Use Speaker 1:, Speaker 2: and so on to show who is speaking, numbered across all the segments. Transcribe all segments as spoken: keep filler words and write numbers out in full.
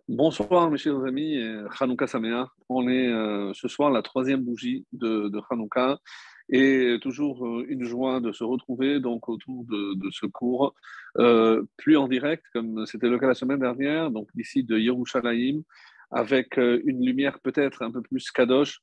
Speaker 1: Bonsoir mes chers amis, et Hanouka Sameach. On est euh, ce soir la troisième bougie de, de Hanouka et toujours euh, une joie de se retrouver donc autour de, de ce cours, euh, plus en direct comme c'était le cas la semaine dernière, donc d'ici de Yerushalayim, avec euh, une lumière peut-être un peu plus kadosh.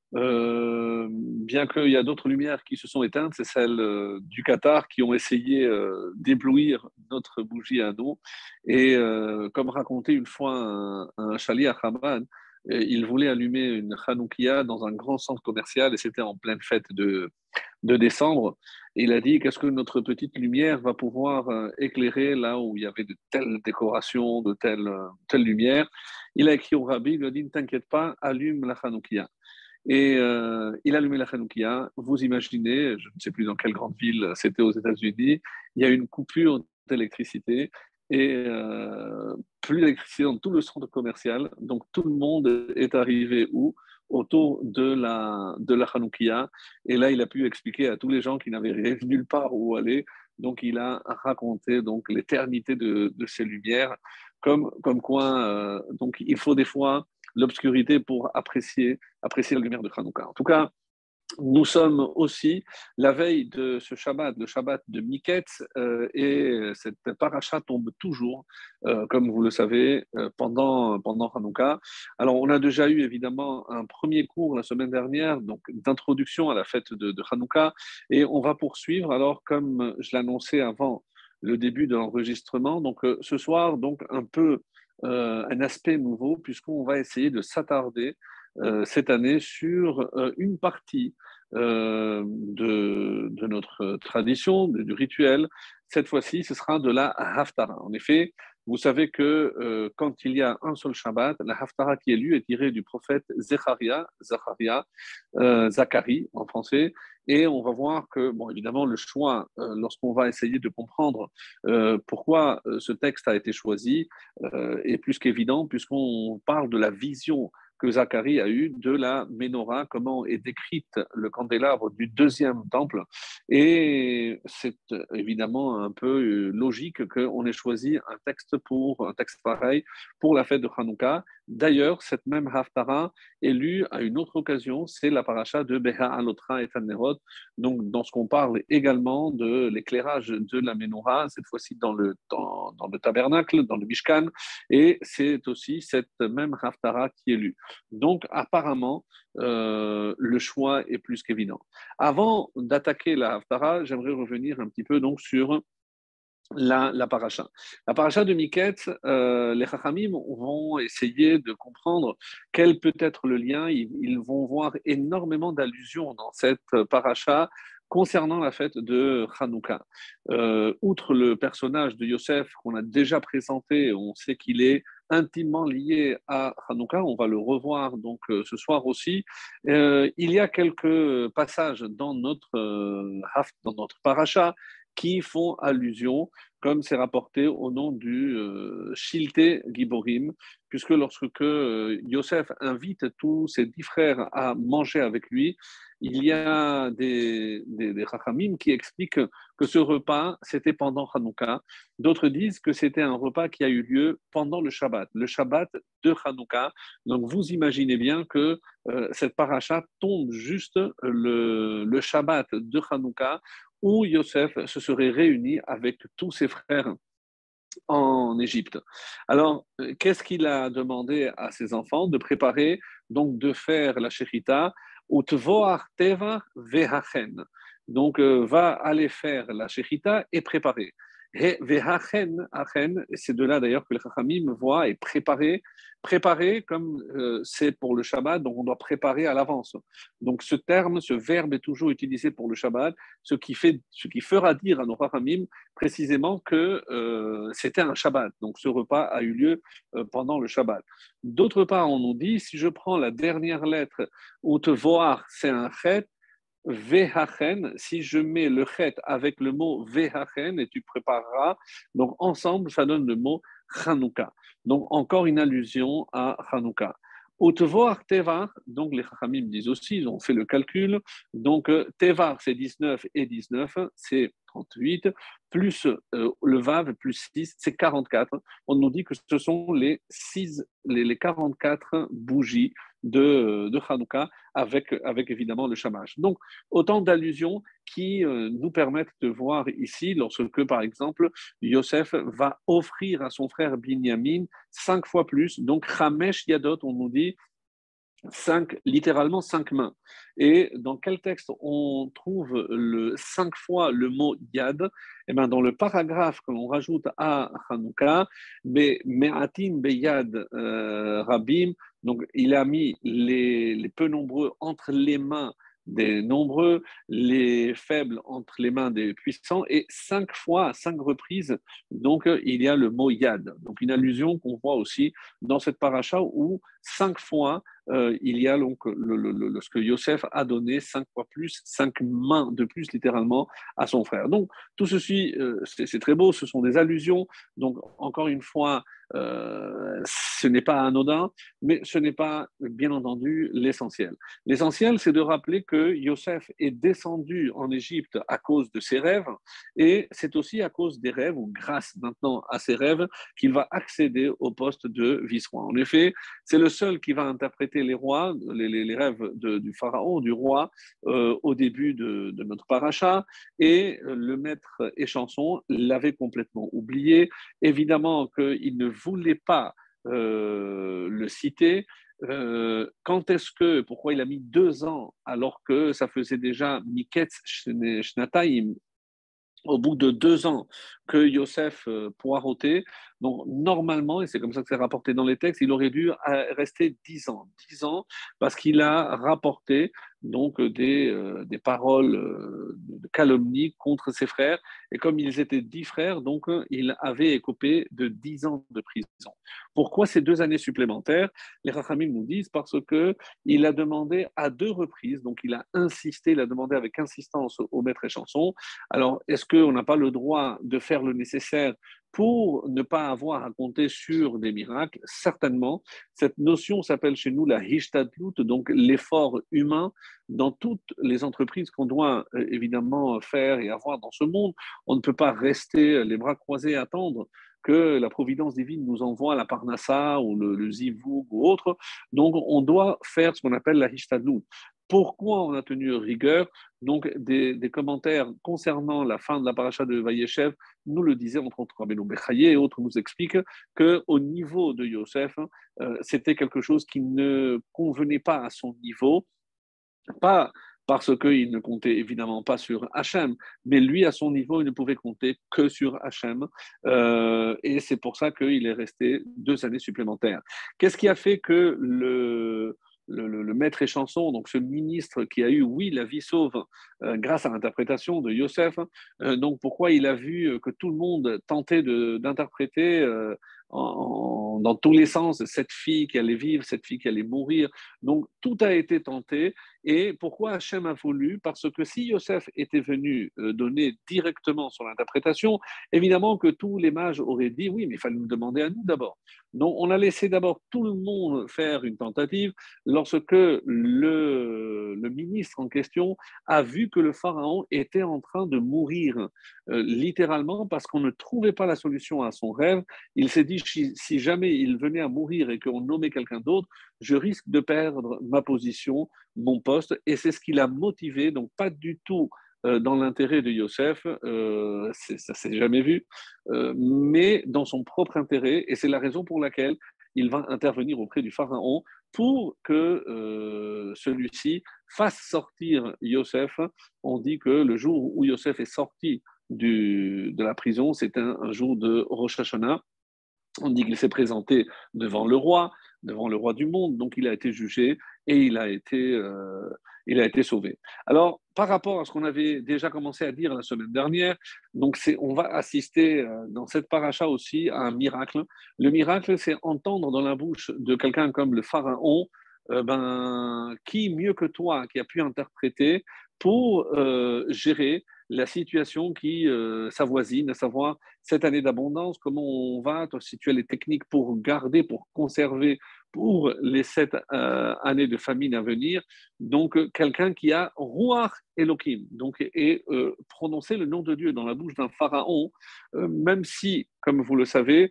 Speaker 1: Euh, bien qu'il y a d'autres lumières qui se sont éteintes, c'est celle euh, du Qatar qui ont essayé euh, d'éblouir notre bougie à nous. Et euh, comme raconté une fois un, un chali à Haman, il voulait allumer une Hanoukia dans un grand centre commercial et c'était en pleine fête de, de décembre. Et il a dit, qu'est-ce que notre petite lumière va pouvoir euh, éclairer là où il y avait de telles décorations, de telles, euh, telles lumières. Il a écrit au rabbi, il lui a dit, ne t'inquiète pas, allume la Hanoukia. Et euh, il a allumé la Hanoukia. Vous imaginez, je ne sais plus dans quelle grande ville c'était aux États-Unis, il y a une coupure d'électricité et euh, plus d'électricité dans tout le centre commercial. Donc tout le monde est arrivé où? Autour de la, de la Hanoukia. Et là, il a pu expliquer à tous les gens qui n'avaient nulle part où aller. Donc il a raconté donc l'éternité de, de ces lumières, comme, comme quoi euh, donc il faut des fois l'obscurité pour apprécier apprécier la lumière de Hanouka. En tout cas, nous sommes aussi la veille de ce Shabbat, le Shabbat de Miketz, euh, et cette paracha tombe toujours, euh, comme vous le savez, euh, pendant, pendant Hanouka. Alors, on a déjà eu évidemment un premier cours la semaine dernière, donc d'introduction à la fête de, de Hanouka, et on va poursuivre. Alors, comme je l'annonçais avant le début de l'enregistrement, donc euh, ce soir, donc un peu euh, un aspect nouveau, puisqu'on va essayer de s'attarder euh, cette année sur euh, une partie euh, de, de, notre tradition, de, du rituel. Cette fois-ci, ce sera de la Haftara. En effet, vous savez que euh, quand il y a un seul Shabbat, la Haftara qui est lue est tirée du prophète Zecharia, Zacharia, euh, Zacharie en français, et on va voir que, bon, évidemment, le choix, euh, lorsqu'on va essayer de comprendre euh, pourquoi euh, ce texte a été choisi, euh, est plus qu'évident, puisqu'on parle de la vision que Zacharie a eu de la menorah, comment est décrite le candélabre du deuxième temple. Et c'est évidemment un peu logique qu'on ait choisi un texte pour un texte pareil pour la fête de Hanouka. D'ailleurs, cette même Haftara est lue à une autre occasion, c'est la paracha de Beha Alotra et Tanerot, donc dans ce qu'on parle également de l'éclairage de la menorah, cette fois-ci dans le, dans, dans le tabernacle, dans le Mishkan, et c'est aussi cette même Haftara qui est lue. Donc, apparemment, euh, le choix est plus qu'évident. Avant d'attaquer la Haftara, j'aimerais revenir un petit peu donc sur la, la paracha. La paracha de Miketz, euh, les Chachamim vont essayer de comprendre quel peut être le lien. Ils, ils vont voir énormément d'allusions dans cette paracha concernant la fête de Hanouka. Euh, outre le personnage de Yosef qu'on a déjà présenté, on sait qu'il est intimement lié à Hanouka, on va le revoir donc euh, ce soir aussi. Euh, il y a quelques passages dans notre, euh, dans notre paracha qui font allusion, comme c'est rapporté au nom du euh, Shilte Giborim, puisque lorsque euh, Yosef invite tous ses dix frères à manger avec lui, il y a des, des, des Chachamim qui expliquent que ce repas, c'était pendant Hanouka. D'autres disent que c'était un repas qui a eu lieu pendant le Shabbat, le Shabbat de Hanouka. Donc vous imaginez bien que euh, cette paracha tombe juste le, le Shabbat de Hanouka, où Yosef se serait réuni avec tous ses frères en Égypte. Alors, qu'est-ce qu'il a demandé à ses enfants? De préparer, donc de faire la shechita, utvoar teva vehachen. Donc, euh, va aller faire la shechita et préparer. Et vehachen, achen, c'est de là d'ailleurs que le Chachamim voit et préparer. Préparer, comme euh, c'est pour le Shabbat, donc on doit préparer à l'avance. Donc, ce terme, ce verbe est toujours utilisé pour le Shabbat, ce qui, fait, ce qui fera dire à nos Chachamim précisément que euh, c'était un Shabbat. Donc ce repas a eu lieu euh, pendant le Shabbat. D'autre part, on nous dit, si je prends la dernière lettre, ou te voir, c'est un chet, vehachen, si je mets le chet avec le mot vehachen, et tu prépareras, donc ensemble, ça donne le mot Hanouka. Donc encore une allusion à Hanouka. Utvoar Tevar, donc les Chachamim disent aussi, ils ont fait le calcul, donc euh, Tevar c'est dix-neuf et dix-neuf, c'est trente-huit, plus euh, le Vav, plus six, c'est quarante-quatre. On nous dit que ce sont les, six, les, les quarante-quatre bougies de, de Hanouka avec, avec évidemment le Shamash. Donc, autant d'allusions qui euh, nous permettent de voir ici, lorsque, par exemple, Yosef va offrir à son frère Binyamin cinq fois plus. Donc, Chamesh Yadot, on nous dit, cinq, littéralement cinq mains. Et dans quel texte on trouve le cinq fois le mot yad? Eh bien, dans le paragraphe que l'on rajoute à Hanouka, be me'atim beyad euh, rabim, donc il a mis les, les peu nombreux entre les mains des nombreux, les faibles entre les mains des puissants, et cinq fois, à cinq reprises, donc il y a le mot yad. Donc une allusion qu'on voit aussi dans cette paracha où cinq fois euh, il y a donc le, le, le, ce que Yosef a donné, cinq fois plus, cinq mains de plus littéralement à son frère. Donc tout ceci, euh, c'est, c'est très beau, ce sont des allusions. Donc encore une fois, euh, ce n'est pas anodin, mais ce n'est pas bien entendu l'essentiel. L'essentiel, c'est de rappeler que Yosef est descendu en Égypte à cause de ses rêves, et c'est aussi à cause des rêves, ou grâce maintenant à ses rêves, qu'il va accéder au poste de vice-roi. En effet, c'est le seul qui va interpréter les rois, les, les, les rêves de, du pharaon, du roi, euh, au début de, de notre paracha, et le maître Échanson l'avait complètement oublié. Évidemment qu'il ne voulait pas euh, le citer. Euh, quand est-ce que, pourquoi il a mis deux ans alors que ça faisait déjà Miketz Shnataim, au bout de deux ans que Yosef euh, poireautait. Donc, normalement, et c'est comme ça que c'est rapporté dans les textes, il aurait dû euh, rester dix ans. Dix ans, parce qu'il a rapporté donc des, euh, des paroles euh, de calomnie contre ses frères. Et comme ils étaient dix frères, donc euh, il avait écopé de dix ans de prison. Pourquoi ces deux années supplémentaires? Les Rachamim nous disent parce que il a demandé à deux reprises, donc il a insisté, il a demandé avec insistance au maître Échanson. Alors, est-ce qu'on n'a pas le droit de faire le nécessaire pour ne pas avoir à compter sur des miracles? Certainement. Cette notion s'appelle chez nous la hishtadlut, donc l'effort humain dans toutes les entreprises qu'on doit euh, évidemment faire et avoir dans ce monde. On ne peut pas rester les bras croisés et attendre que la providence divine nous envoie la parnassa ou le, le zivoug ou autre. Donc, on doit faire ce qu'on appelle la hishtadlut. Pourquoi on a tenu rigueur? Donc, des, des, commentaires concernant la fin de la paracha de Vayeshev nous le disaient, entre autres, Rabbeinu Bechaye et autres nous expliquent qu'au niveau de Yosef, euh, c'était quelque chose qui ne convenait pas à son niveau, pas parce qu'il ne comptait évidemment pas sur Hachem, mais lui, à son niveau, il ne pouvait compter que sur Hachem. Euh, et c'est pour ça qu'il est resté deux années supplémentaires. Qu'est-ce qui a fait que le... Le, le, le maître Échanson, donc ce ministre qui a eu, oui, la vie sauve euh, grâce à l'interprétation de Yosef, euh, donc pourquoi il a vu que tout le monde tentait de, d'interpréter euh, en, en, dans tous les sens cette fille qui allait vivre, cette fille qui allait mourir. Donc tout a été tenté. Et pourquoi Hachem a voulu? Parce que si Yosef était venu euh, donner directement son interprétation, évidemment que tous les mages auraient dit oui, mais il fallait nous demander à nous d'abord. Donc on a laissé d'abord tout le monde faire une tentative. Lorsque le, le ministre en question a vu que le pharaon était en train de mourir, euh, littéralement, parce qu'on ne trouvait pas la solution à son rêve, il s'est dit, si, si jamais il venait à mourir et qu'on nommait quelqu'un d'autre, je risque de perdre ma position, mon poste, et c'est ce qui l'a motivé, donc pas du tout euh, dans l'intérêt de Yosef, euh, c'est, ça s'est jamais vu, euh, mais dans son propre intérêt, et c'est la raison pour laquelle il va intervenir auprès du pharaon pour que euh, celui-ci fasse sortir Yosef. On dit que le jour où Yosef est sorti du, de la prison, c'était un, un jour de Rosh Hashanah. On dit qu'il s'est présenté devant le roi, devant le roi du monde, donc il a été jugé et il a été, euh, il a été sauvé. Alors, par rapport à ce qu'on avait déjà commencé à dire la semaine dernière, donc c'est, on va assister euh, dans cette paracha aussi à un miracle. Le miracle, c'est entendre dans la bouche de quelqu'un comme le pharaon, euh, ben, qui mieux que toi, qui a pu interpréter pour euh, gérer la situation qui euh, s'avoisine, à savoir cette année d'abondance, comment on va, si tu as les techniques pour garder, pour conserver pour les sept euh, années de famine à venir. Donc, euh, quelqu'un qui a Ruach Elohim, donc, et euh, prononcer le nom de Dieu dans la bouche d'un pharaon, euh, même si, comme vous le savez,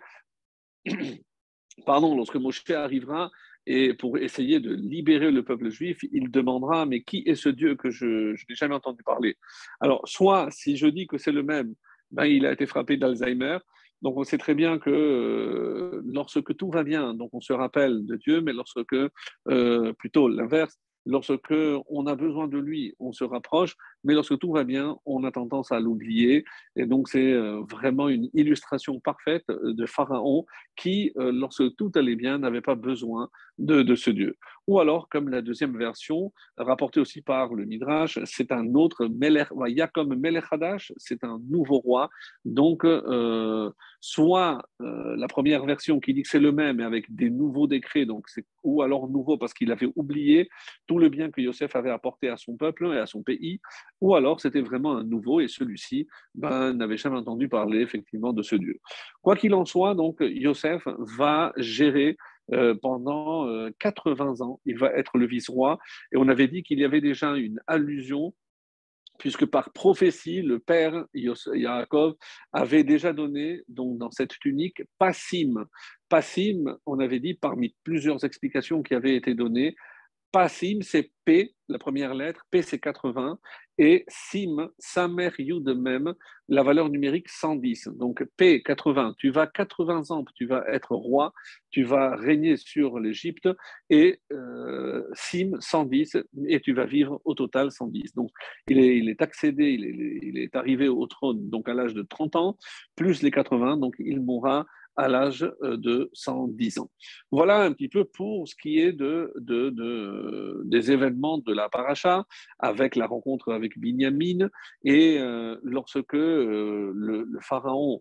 Speaker 1: pardon, lorsque Moshe arrivera et pour essayer de libérer le peuple juif, il demandera, mais qui est ce Dieu que je, je n'ai jamais entendu parler? Alors, soit, si je dis que c'est le même, ben, il a été frappé d'Alzheimer. Donc, on sait très bien que euh, lorsque tout va bien, donc on se rappelle de Dieu, mais lorsque, euh, plutôt l'inverse, lorsque on a besoin de lui, on se rapproche, mais lorsque tout va bien, on a tendance à l'oublier. Et donc, c'est euh, vraiment une illustration parfaite de Pharaon qui, euh, lorsque tout allait bien, n'avait pas besoin de, de ce Dieu. Ou alors, comme la deuxième version, rapportée aussi par le Midrash, c'est un autre Melech, Yaakov Melech Hadash, c'est un nouveau roi. Donc, euh, soit euh, la première version qui dit que c'est le même, mais avec des nouveaux décrets, donc c'est, ou alors nouveau parce qu'il avait oublié tout le bien que Yosef avait apporté à son peuple et à son pays, ou alors c'était vraiment un nouveau et celui-ci ben, n'avait jamais entendu parler effectivement de ce Dieu. Quoi qu'il en soit, donc Yosef va gérer euh, pendant euh, quatre-vingts ans, il va être le vice-roi, et on avait dit qu'il y avait déjà une allusion puisque par prophétie, le père Yaakov avait déjà donné, donc dans cette tunique, Passim. Passim, on avait dit, parmi plusieurs explications qui avaient été données, Passim, c'est P, la première lettre, P c'est quatre-vingts, et Sim, Samer Yud même, la valeur numérique cent dix. Donc P quatre-vingts, tu vas quatre-vingts ans, tu vas être roi, tu vas régner sur l'Égypte, et euh, Sim cent dix, et tu vas vivre au total cent dix. Donc il est, il est accédé, il est, il est arrivé au trône donc à l'âge de trente ans, plus les quatre-vingts, donc il mourra à l'âge de cent dix ans. Voilà un petit peu pour ce qui est de, de, de, des événements de la paracha, avec la rencontre avec Binyamin, et euh, lorsque euh, le, le pharaon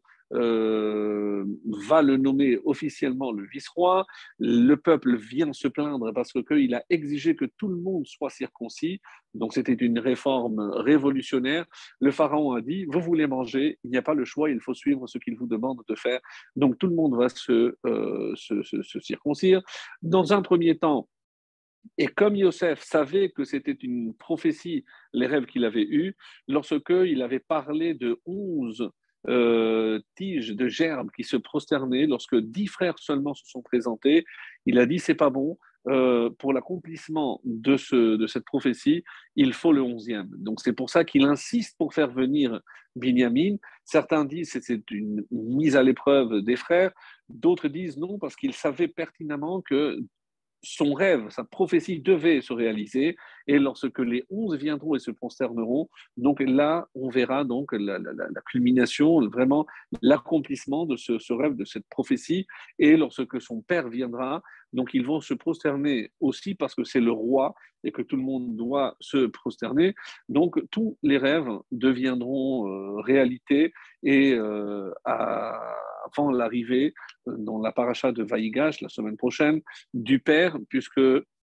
Speaker 1: euh, va le nommer officiellement le vice-roi, le peuple vient se plaindre parce qu'il a exigé que tout le monde soit circoncis, donc c'était une réforme révolutionnaire. Le pharaon a dit, vous voulez manger, il n'y a pas le choix, il faut suivre ce qu'il vous demande de faire. Donc tout le monde va se, euh, se, se, se circoncire. Dans un premier temps, et comme Yosef savait que c'était une prophétie, les rêves qu'il avait eus, lorsqu'il avait parlé de onze euh, tiges de gerbes qui se prosternaient, lorsque dix frères seulement se sont présentés, il a dit c'est pas bon. Euh, pour l'accomplissement de, ce, de cette prophétie, il faut le onzième. Donc c'est pour ça qu'il insiste pour faire venir Binyamin. Certains disent que c'est une mise à l'épreuve des frères, d'autres disent non parce qu'il savait pertinemment que son rêve, sa prophétie devait se réaliser, et lorsque les onze viendront et se prosterneront, donc là, on verra donc la, la, la culmination, vraiment l'accomplissement de ce, ce rêve, de cette prophétie, et lorsque son père viendra, donc ils vont se prosterner aussi parce que c'est le roi et que tout le monde doit se prosterner. Donc tous les rêves deviendront euh, réalité et euh, à, avant l'arrivée dans la paracha de Vaïgash la semaine prochaine du père, puisque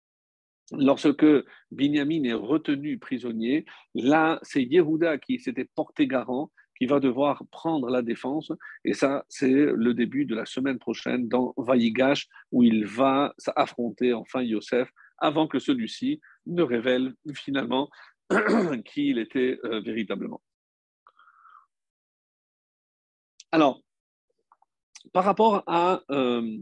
Speaker 1: lorsque Binyamin est retenu prisonnier, là, c'est Yehuda qui s'était porté garant, qui va devoir prendre la défense. Et ça, c'est le début de la semaine prochaine dans Vaïgash, où il va affronter enfin Yosef, avant que celui-ci ne révèle finalement qui il était euh, véritablement. Alors, par rapport à euh,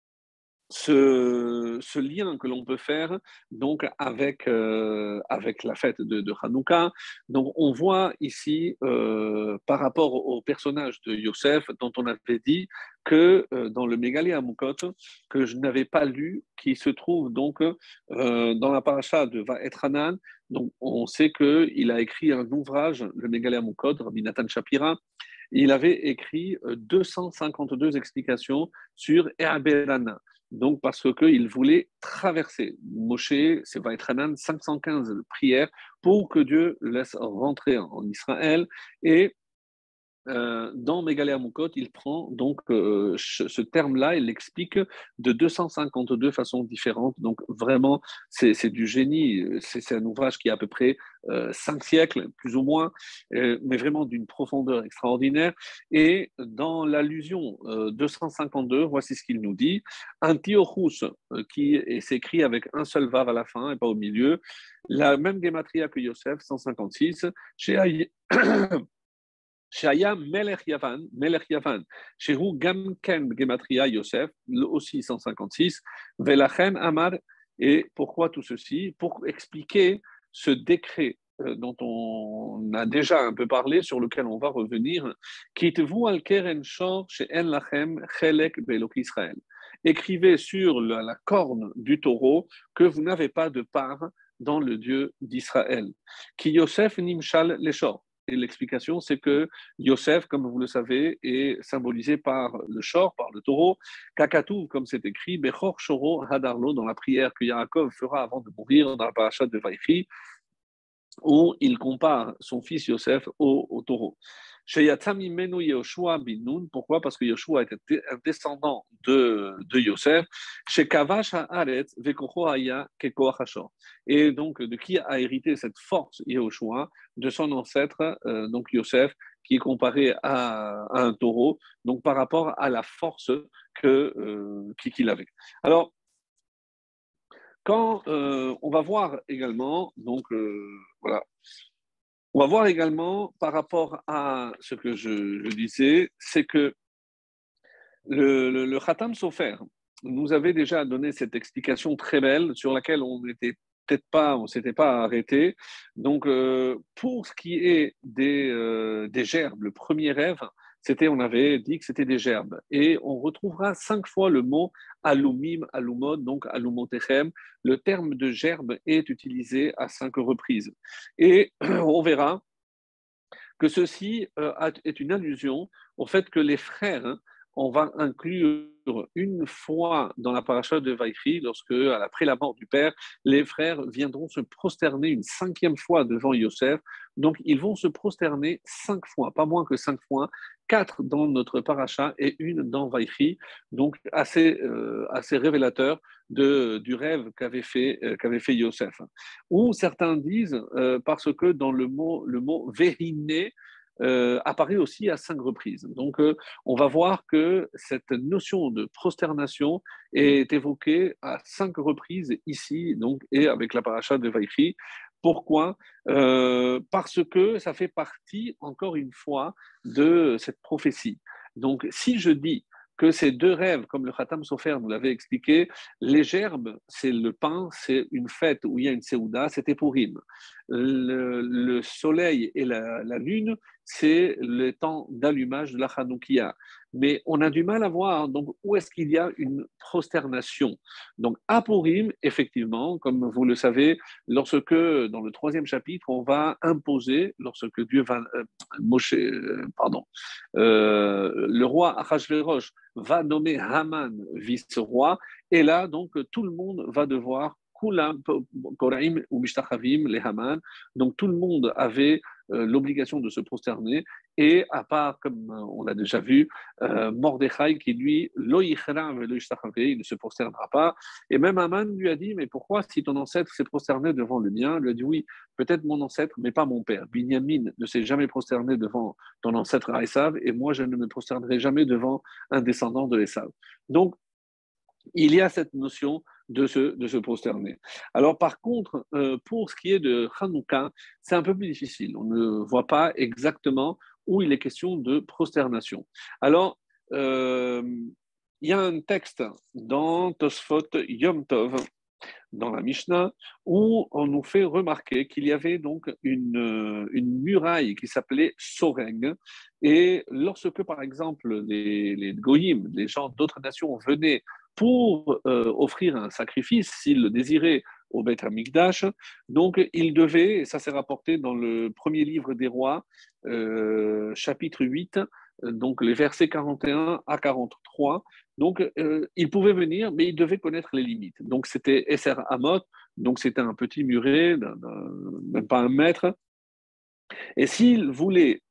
Speaker 1: ce, ce, lien que l'on peut faire donc avec, euh, avec la fête de, de Hanouka. Donc on voit ici euh, par rapport au personnage de Yosef dont on avait dit que euh, dans le Mégalé Amukot, que je n'avais pas lu, qui se trouve donc euh, dans la paracha de Vaetranan. Donc on sait qu'il a écrit un ouvrage, le Mégalé Amukot, Rabbi Nathan Shapira. Il avait écrit deux cent cinquante-deux explications sur Eaberana. Donc, parce qu'il voulait traverser. Moshe, c'est Vaetranan, cinq cent quinze prières pour que Dieu laisse rentrer en Israël. Et euh, dans Mégalé Amoukot, il prend donc euh, ce, ce terme-là, il l'explique de deux cent cinquante-deux façons différentes. Donc vraiment, c'est, c'est du génie. C'est, c'est un ouvrage qui a à peu près euh, cinq siècles, plus ou moins, euh, mais vraiment d'une profondeur extraordinaire. Et dans l'allusion euh, deux cent cinquante-deux, voici ce qu'il nous dit. Antiochus, euh, qui est- s'écrit avec un seul vav à la fin et pas au milieu, la même gématria que Yosef, cent cinquante-six, chez Aïe. Shaya Melech Yavan, Melech Yavan, Shehu Gam Ken Gematria Yosef, aussi cent cinquante-six, Velachen Amar. Et pourquoi tout ceci? Pour expliquer ce décret euh, dont on a déjà un peu parlé, sur lequel on va revenir, Kitvu al keren shor she'en lachem chelek be'elok Israël. Écrivez sur la, la corne du taureau que vous n'avez pas de part dans le Dieu d'Israël. Ki Yosef nimshal leshor. Et l'explication, c'est que Yosef, comme vous le savez, est symbolisé par le shor, par le taureau. Kakatouv, comme c'est écrit, Bechor Shoro Hadarlo, dans la prière que Yaakov fera avant de mourir dans la parasha de Vaïchi, où il compare son fils Yosef au, au taureau. Pourquoi? Parce que Yoshua était un descendant de, de Yosef. Et donc, de qui a hérité cette force Yoshua? De son ancêtre, euh, donc Yosef, qui est comparé à, à un taureau, donc par rapport à la force que, euh, qu'il avait. Alors, quand euh, on va voir également, donc euh, voilà, on va voir également par rapport à ce que je, je disais, c'est que le, le, le Khatam Sofer nous avait déjà donné cette explication très belle sur laquelle on n'était peut-être pas, on s'était pas arrêté. Donc, euh, pour ce qui est des, euh, des gerbes, le premier rêve, c'était, on avait dit que c'était des gerbes. Et on retrouvera cinq fois le mot alumim, alumod, donc alumotechem. Le terme de gerbe est utilisé à cinq reprises. Et on verra que ceci euh, est une allusion au fait que les frères, hein, on va inclure une fois dans la paracha de Vaïchi, lorsque, après la mort du père, les frères viendront se prosterner une cinquième fois devant Yosef. Donc, ils vont se prosterner cinq fois, pas moins que cinq fois, quatre dans notre paracha et une dans Vaïchi. Donc, assez, euh, assez révélateur de, du rêve qu'avait fait, euh, qu'avait fait Yosef. Ou certains disent, euh, parce que dans le mot, le mot Véhiné, euh, apparaît aussi à cinq reprises. Donc, euh, on va voir que cette notion de prosternation est évoquée à cinq reprises ici, donc, et avec la paracha de Vaïchi. Pourquoi? Euh, parce que ça fait partie, encore une fois, de cette prophétie. Donc, si je dis que ces deux rêves, comme le Khatam Sofer nous l'avait expliqué, les gerbes, c'est le pain, c'est une fête où il y a une Séouda, c'était Purim. Le, le soleil et la, la lune, c'est le temps d'allumage de la Hanoukia. Mais on a du mal à voir donc, où est-ce qu'il y a une prosternation. Donc à Purim, effectivement, comme vous le savez, lorsque dans le troisième chapitre, on va imposer, lorsque Dieu va, euh, Moshe, euh, pardon, euh, le roi Achashverosh va nommer Haman vice-roi, et là, donc, tout le monde va devoir Koraim ou Mishtachavim, les Haman. Donc tout le monde avait euh, l'obligation de se prosterner, et à part, comme euh, on l'a déjà vu, euh, Mordechai qui lui, lo yichra velo yishtachave, il ne se prosternera pas. Et même Haman lui a dit, mais pourquoi, si ton ancêtre s'est prosterné devant le mien? Il lui a dit, oui, peut-être mon ancêtre, mais pas mon père. Binyamin ne s'est jamais prosterné devant ton ancêtre Esav, et moi je ne me prosternerai jamais devant un descendant de Esav. Donc, il y a cette notion de se, de se prosterner. Alors par contre, euh, pour ce qui est de Hanouka, c'est un peu plus difficile. On ne voit pas exactement où il est question de prosternation. Alors, euh, il y a un texte dans Tosfot Yom Tov, dans la Mishnah, où on nous fait remarquer qu'il y avait donc une, une muraille qui s'appelait Soreng. Et lorsque, par exemple, les, les Goyim, les gens d'autres nations venaient pour euh, offrir un sacrifice, s'ils le désiraient, au Beth Amikdash, donc ils devaient, et ça s'est rapporté dans le premier livre des rois, euh, chapitre huit, donc les versets quarante et un à quarante-trois, donc, euh, il pouvait venir, mais il devait connaître les limites. Donc, c'était Esser Hamot, donc c'était un petit muret, d'un, d'un, même pas un mètre. Et s'il voulait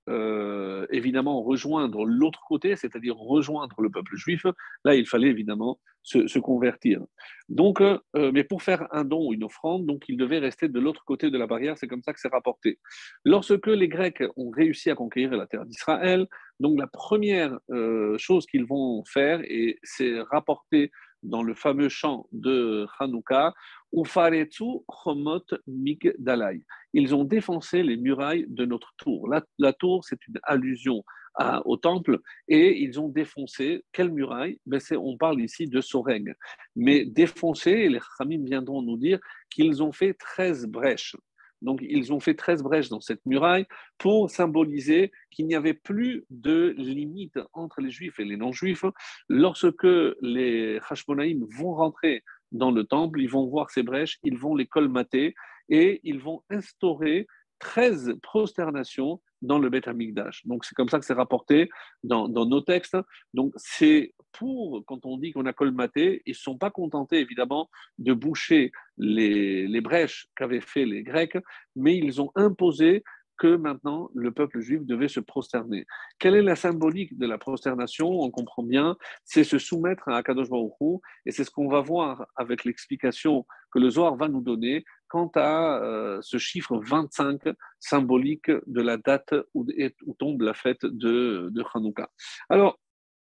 Speaker 1: euh, évidemment rejoindre l'autre côté, c'est-à-dire rejoindre le peuple juif, là, il fallait évidemment se, se convertir. Donc, euh, mais pour faire un don ou une offrande, donc il devait rester de l'autre côté de la barrière, c'est comme ça que c'est rapporté. Lorsque les Grecs ont réussi à conquérir la terre d'Israël, donc la première euh, chose qu'ils vont faire, et c'est rapporté dans le fameux chant de Hanouka, Ufaretsu Chomot Migdalai. Ils ont défoncé les murailles de notre tour. La, la tour, c'est une allusion à, au temple, et ils ont défoncé quelle muraille? Ben on parle ici de Soreg. Mais défoncé, les Khamim viendront nous dire qu'ils ont fait treize brèches. Donc, ils ont fait treize brèches dans cette muraille pour symboliser qu'il n'y avait plus de limite entre les Juifs et les non-Juifs. Lorsque les Hashmonaïm vont rentrer dans le temple, ils vont voir ces brèches, ils vont les colmater et ils vont instaurer treize prosternations dans le Beth Amikdash. Donc, c'est comme ça que c'est rapporté dans, dans nos textes. Donc, c'est pour, quand on dit qu'on a colmaté, ils ne sont pas contentés, évidemment, de boucher les, les brèches qu'avaient fait les Grecs, mais ils ont imposé que maintenant le peuple juif devait se prosterner. Quelle est la symbolique de la prosternation? On comprend bien, c'est se soumettre à Akadosh Baruch Hu, et c'est ce qu'on va voir avec l'explication que le Zohar va nous donner quant à euh, ce chiffre vingt-cinq symbolique de la date où, où tombe la fête de, de Hanouka. Alors,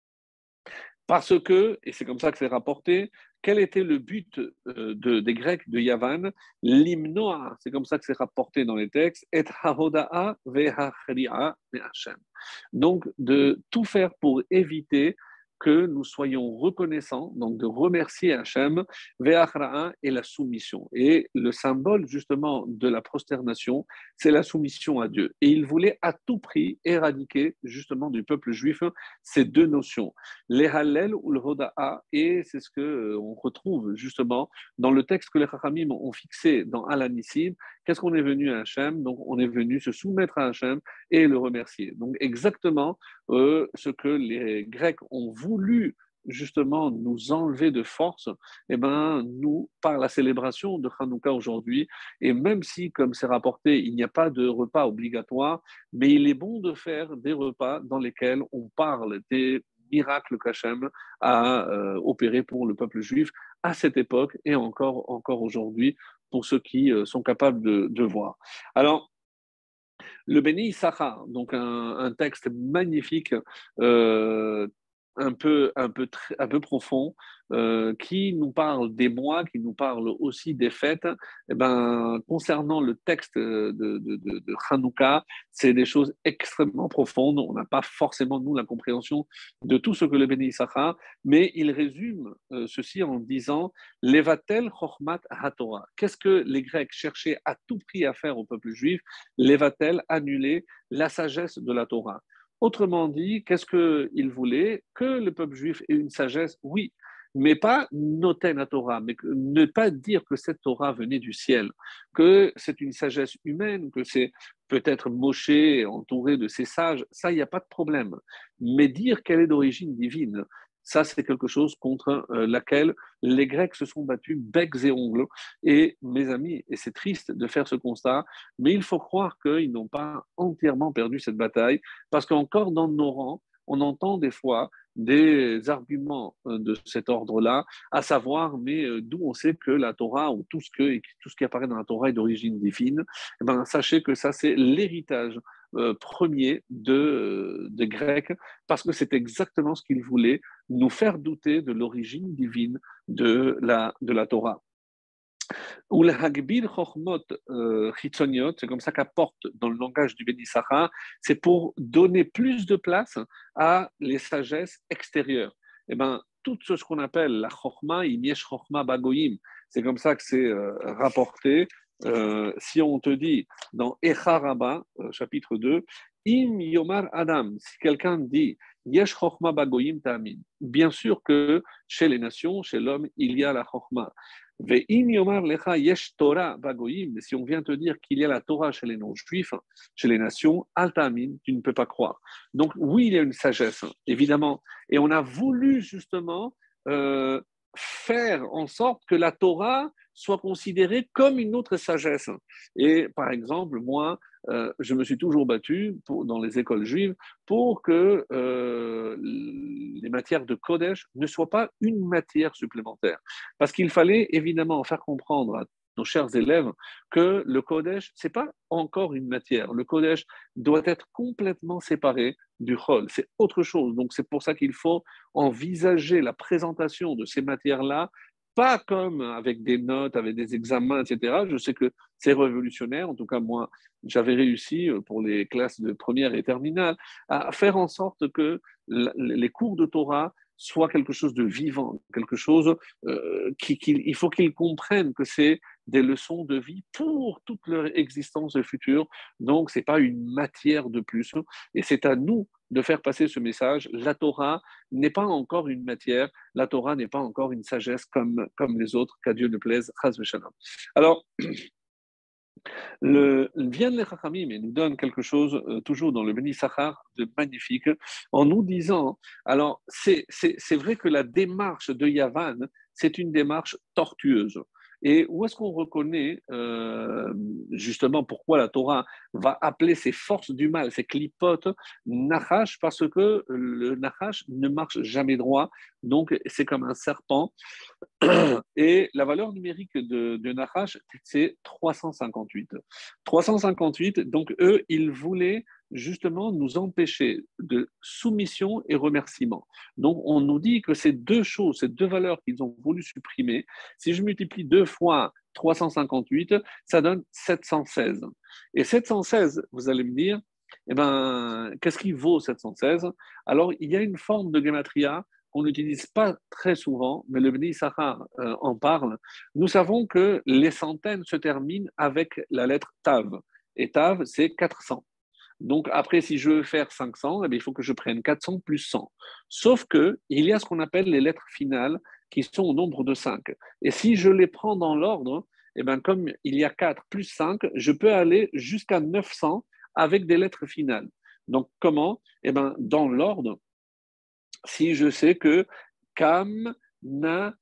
Speaker 1: parce que, et c'est comme ça que c'est rapporté, quel était le but euh, de, des Grecs de Yavan? L'hymnoa, c'est comme ça que c'est rapporté dans les textes, et hahoda'a ve'achri'a me'Hashem. Donc, de tout faire pour éviter que nous soyons reconnaissants, donc de remercier Hachem, ve'achra'a et la soumission. Et le symbole justement de la prosternation, c'est la soumission à Dieu. Et il voulait à tout prix éradiquer justement du peuple juif ces deux notions, les Hallel ou le Hoda'a, et c'est ce qu'on retrouve justement dans le texte que les Chachamim ont fixé dans Al-Anissim. Qu'est-ce qu'on est venu à Hachem? Donc on est venu se soumettre à Hachem et le remercier. Donc exactement euh, ce que les Grecs ont voulu justement nous enlever de force, eh ben, nous, par la célébration de Hanouka aujourd'hui, et même si, comme c'est rapporté, il n'y a pas de repas obligatoire, mais il est bon de faire des repas dans lesquels on parle des miracles qu'Hachem a euh, opérés pour le peuple juif à cette époque et encore, encore aujourd'hui, pour ceux qui euh, sont capables de, de voir. Alors, le Béni Issachar, donc un, un texte magnifique, euh, un peu, un peu, tr- un peu profond, euh, qui nous parle des mois, qui nous parle aussi des fêtes. Eh ben, concernant le texte de, de, de, de Hanouka, c'est des choses extrêmement profondes. On n'a pas forcément, nous, la compréhension de tout ce que le Béni Issachar, mais il résume euh, ceci en disant Levatel Chochmat HaTorah. Qu'est-ce que les Grecs cherchaient à tout prix à faire au peuple juif? Levatel, annuler la sagesse de la Torah. Autrement dit, qu'est-ce qu'il voulait? Que le peuple juif ait une sagesse, oui, mais pas noten à Torah, mais que, ne pas dire que cette Torah venait du ciel, que c'est une sagesse humaine, que c'est peut-être Moshe entouré de ses sages, ça, il n'y a pas de problème. Mais dire qu'elle est d'origine divine, ça, c'est quelque chose contre euh, laquelle les Grecs se sont battus becs et ongles. Et mes amis, et c'est triste de faire ce constat, mais il faut croire qu'ils n'ont pas entièrement perdu cette bataille, parce qu'encore dans nos rangs, on entend des fois des arguments euh, de cet ordre-là, à savoir, mais euh, d'où on sait que la Torah ou tout ce, que, tout ce qui apparaît dans la Torah est d'origine divine, eh ben, sachez que ça, c'est l'héritage euh, premier de, euh, des Grecs, parce que c'est exactement ce qu'ils voulaient, nous faire douter de l'origine divine de la, de la Torah. Ou le hagbir chokhmot chitzoniot, c'est comme ça qu'apporte dans le langage du Béni Issachar, c'est pour donner plus de place à les sagesses extérieures. Eh ben, tout ce qu'on appelle la chokhma, imiesh chokhma bagoyim, c'est comme ça que c'est euh, rapporté. Euh, si on te dit dans Echa Rabba, euh, chapitre deux, Im Yomar Adam, si quelqu'un dit Yesh Chokhma Bagoyim Ta'amin, bien sûr que chez les nations, chez l'homme, il y a la Chokhma. Ve'im Yomar Lecha Yesh Torah Bagoyim, si on vient te dire qu'il y a la Torah chez les non-juifs, chez les nations, Al Ta'amin, tu ne peux pas croire. Donc, oui, il y a une sagesse, évidemment. Et on a voulu justement euh, faire en sorte que la Torah soit considérée comme une autre sagesse. Et par exemple, moi, euh, je me suis toujours battu pour, dans les écoles juives pour que euh, les matières de Kodesh ne soient pas une matière supplémentaire. Parce qu'il fallait évidemment faire comprendre à nos chers élèves que le Kodesh, ce n'est pas encore une matière. Le Kodesh doit être complètement séparé du Chol. C'est autre chose. Donc, c'est pour ça qu'il faut envisager la présentation de ces matières-là, pas comme avec des notes, avec des examens, et cetera. Je sais que c'est révolutionnaire. En tout cas, moi, j'avais réussi pour les classes de première et terminale à faire en sorte que les cours de Torah soient quelque chose de vivant, quelque chose euh, qui, qui, il faut qu'ils comprennent que c'est des leçons de vie pour toute leur existence future. Donc, ce n'est pas une matière de plus. Et c'est à nous de faire passer ce message. La Torah n'est pas encore une matière. La Torah n'est pas encore une sagesse comme, comme les autres, qu'à Dieu ne plaise. Chas v'shalom. Alors, le, viennent les Chachamim et nous donnent quelque chose, euh, toujours dans le Béni Sachar, de magnifique, en nous disant, alors c'est, c'est, c'est vrai que la démarche de Yavan, c'est une démarche tortueuse. Et où est-ce qu'on reconnaît euh, justement pourquoi la Torah va appeler ces forces du mal, ces clipotes, Nachash, parce que le Nachash ne marche jamais droit, donc c'est comme un serpent. Et la valeur numérique de, de Nachash, c'est trois cent cinquante-huit. trois cent cinquante-huit, donc eux, ils voulaient justement nous empêcher de soumission et remerciement. Donc on nous dit que ces deux choses, ces deux valeurs qu'ils ont voulu supprimer, si je multiplie deux fois trois cent cinquante-huit, ça donne sept cent seize. Et sept cent seize, vous allez me dire, eh ben, qu'est-ce qui vaut sept cent seize? Alors il y a une forme de gematria qu'on n'utilise pas très souvent, mais le Bnei Sachar euh, en parle. Nous savons que les centaines se terminent avec la lettre Tav. Et Tav, c'est quatre cents. Donc après, si je veux faire cinq cents, eh bien, il faut que je prenne quatre cents plus cent. Sauf qu'il y a ce qu'on appelle les lettres finales qui sont au nombre de cinq. Et si je les prends dans l'ordre, eh bien, comme il y a quatre plus cinq, je peux aller jusqu'à neuf cents avec des lettres finales. Donc comment? Eh bien, dans l'ordre, si je sais que Kam na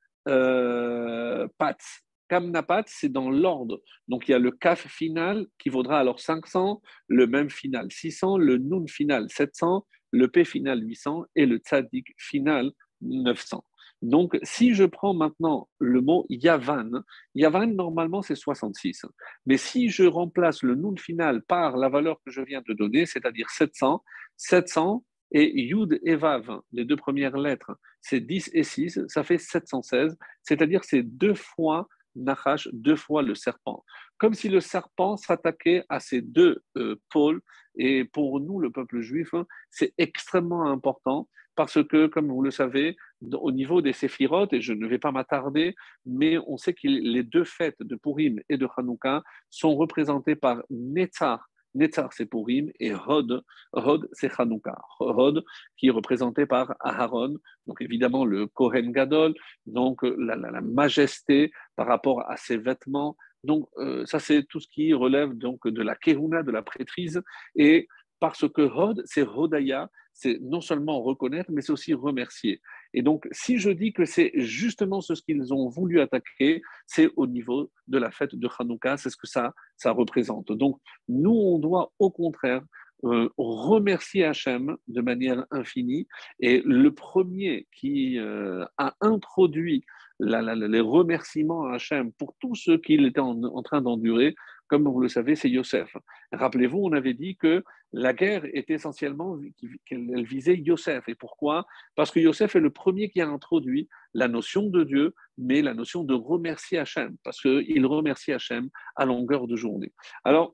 Speaker 1: euh, Pat. Kam na Pat, c'est dans l'ordre. Donc il y a le Kaf final qui vaudra alors cinq cents, le même final six cents, le Nun final sept cents, le P final huit cents et le Tzadik final neuf cents. Donc, si je prends maintenant le mot Yavan, Yavan, normalement, c'est soixante-six. Mais si je remplace le Nun final par la valeur que je viens de donner, c'est-à-dire sept cents, sept cents, et Yud et Vav, les deux premières lettres, c'est dix et six, ça fait sept cent seize, c'est-à-dire c'est deux fois Nachash, deux fois le serpent. Comme si le serpent s'attaquait à ces deux euh, pôles, et pour nous, le peuple juif, hein, c'est extrêmement important, parce que, comme vous le savez, au niveau des séphirotes, et je ne vais pas m'attarder, mais on sait que les deux fêtes de Purim et de Hanouka sont représentées par Netzach. Netzach, c'est Purim, et Hod, Hod, c'est Hanouka. Hod, qui est représenté par Aharon, donc évidemment le Kohen Gadol, donc la, la, la majesté par rapport à ses vêtements. Donc euh, ça, c'est tout ce qui relève donc de la Kehuna, de la prêtrise, et parce que Hod, c'est Hodaya, c'est non seulement reconnaître, mais c'est aussi remercier. Et donc, si je dis que c'est justement ce qu'ils ont voulu attaquer, c'est au niveau de la fête de Hanouka, c'est ce que ça, ça représente. Donc, nous, on doit au contraire euh, remercier Hachem de manière infinie. Et le premier qui euh, a introduit la, la, les remerciements à Hachem pour tout ce qu'il était en, en train d'endurer, comme vous le savez, c'est Yosef. Rappelez-vous, on avait dit que la guerre était essentiellement, qu'elle visait Yosef. Et pourquoi? Parce que Yosef est le premier qui a introduit la notion de Dieu, mais la notion de remercier Hachem, parce qu'il remercie Hachem à longueur de journée. Alors,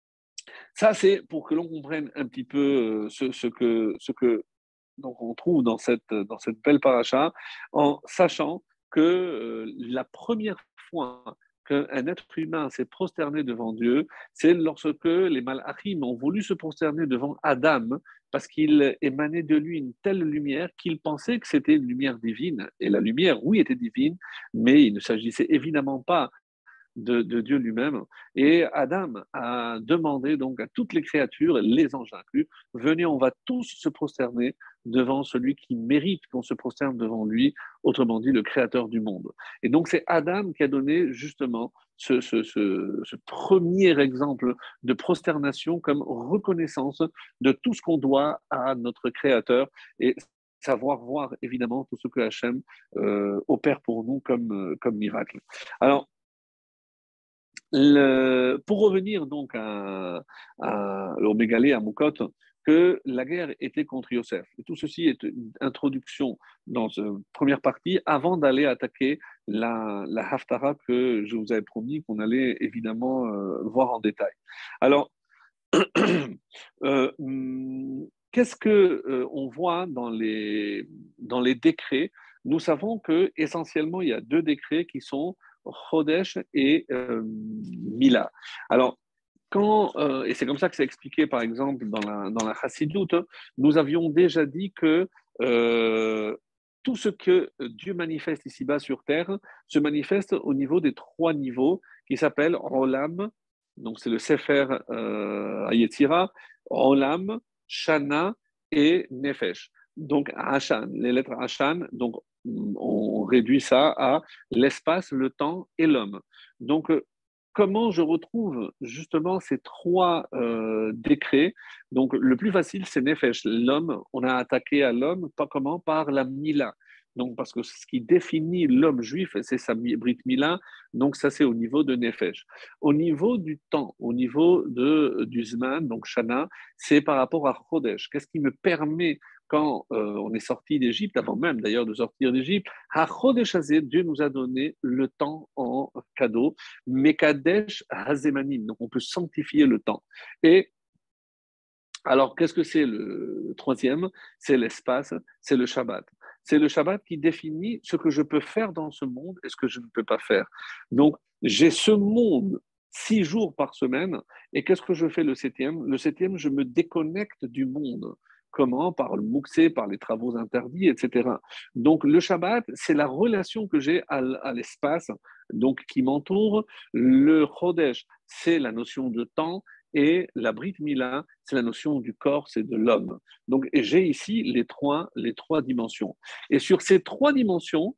Speaker 1: ça, c'est pour que l'on comprenne un petit peu ce, ce que, ce que donc on trouve dans cette, dans cette belle paracha, en sachant que euh, la première fois qu'un être humain s'est prosterné devant Dieu, c'est lorsque les Malachim ont voulu se prosterner devant Adam, parce qu'il émanait de lui une telle lumière qu'il pensait que c'était une lumière divine. Et la lumière, oui, était divine, mais il ne s'agissait évidemment pas de, de Dieu lui-même. Et Adam a demandé donc à toutes les créatures, les anges inclus, venez, on va tous se prosterner devant celui qui mérite qu'on se prosterne devant lui, autrement dit le créateur du monde. Et donc c'est Adam qui a donné justement ce, ce, ce, ce premier exemple de prosternation comme reconnaissance de tout ce qu'on doit à notre créateur et savoir voir évidemment tout ce que Hachem euh, opère pour nous comme, euh, comme miracle. Alors, le, pour revenir donc à, à, au Mégalé, à Moukot, que la guerre était contre Yosef. Et tout ceci est une introduction dans cette première partie avant d'aller attaquer la, la Haftara que je vous avais promis qu'on allait évidemment euh, voir en détail. Alors, euh, qu'est-ce que euh, on voit dans les, dans les décrets? Nous savons que essentiellement il y a deux décrets qui sont Chodesh et euh, Mila. Alors, quand, euh, et c'est comme ça que c'est expliqué, par exemple, dans la, dans la Chassidoute, nous avions déjà dit que euh, tout ce que Dieu manifeste ici-bas sur terre se manifeste au niveau des trois niveaux qui s'appellent Olam, donc c'est le Sefer euh, Hayetzira, Olam, Shana et Nefesh. Donc Hashan, les lettres Hashan, donc on réduit ça à l'espace, le temps et l'homme. Donc comment je retrouve justement ces trois euh, décrets? Donc, le plus facile, c'est Nefesh. L'homme, on a attaqué à l'homme, pas comment? Par la Mila. Donc, parce que ce qui définit l'homme juif, c'est sa Brit Mila. Donc, ça, c'est au niveau de Nefesh. Au niveau du temps, au niveau de, du Zman, donc Shana, c'est par rapport à Chodesh. Qu'est-ce qui me permet quand euh, on est sorti d'Égypte, avant même d'ailleurs de sortir d'Égypte, à Chodesh Hazé, Dieu nous a donné le temps en cadeau. Mekadesh Hazemanim, donc on peut sanctifier le temps. Et alors, qu'est-ce que c'est le troisième? C'est l'espace, c'est le Shabbat. C'est le Shabbat qui définit ce que je peux faire dans ce monde et ce que je ne peux pas faire. Donc, j'ai ce monde six jours par semaine, et qu'est-ce que je fais le septième? Le septième, je me déconnecte du monde. Comment? Par le mouxé, par les travaux interdits, et cetera. Donc, le Shabbat, c'est la relation que j'ai à, à l'espace, donc qui m'entoure. Le Chodesh, c'est la notion de temps. Et la Brit Mila, c'est la notion du corps, c'est de l'homme. Donc, j'ai ici les trois, les trois dimensions. Et sur ces trois dimensions,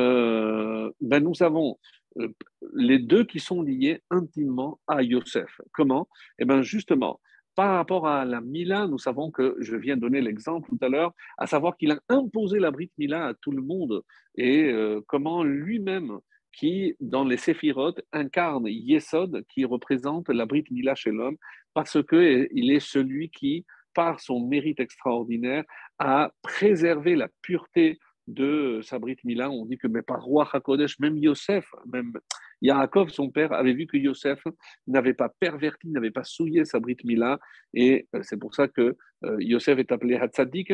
Speaker 1: euh, ben nous avons euh, les deux qui sont liés intimement à Yosef. Comment? Eh bien, justement, par rapport à la Mila, nous savons que, je viens de donner l'exemple tout à l'heure, à savoir qu'il a imposé la Brit Mila à tout le monde et euh, comment lui-même, qui, dans les séphirotes, incarne Yesod, qui représente la Brit Mila chez l'homme, parce qu'il est celui qui, par son mérite extraordinaire, a préservé la pureté de sa Brit Mila. On dit que mais par roi HaKodesh, même Yosef, même Yaakov, son père, avait vu que Yosef n'avait pas perverti, n'avait pas souillé sa Brit Mila, et c'est pour ça que euh, Yosef est appelé Hatzadik,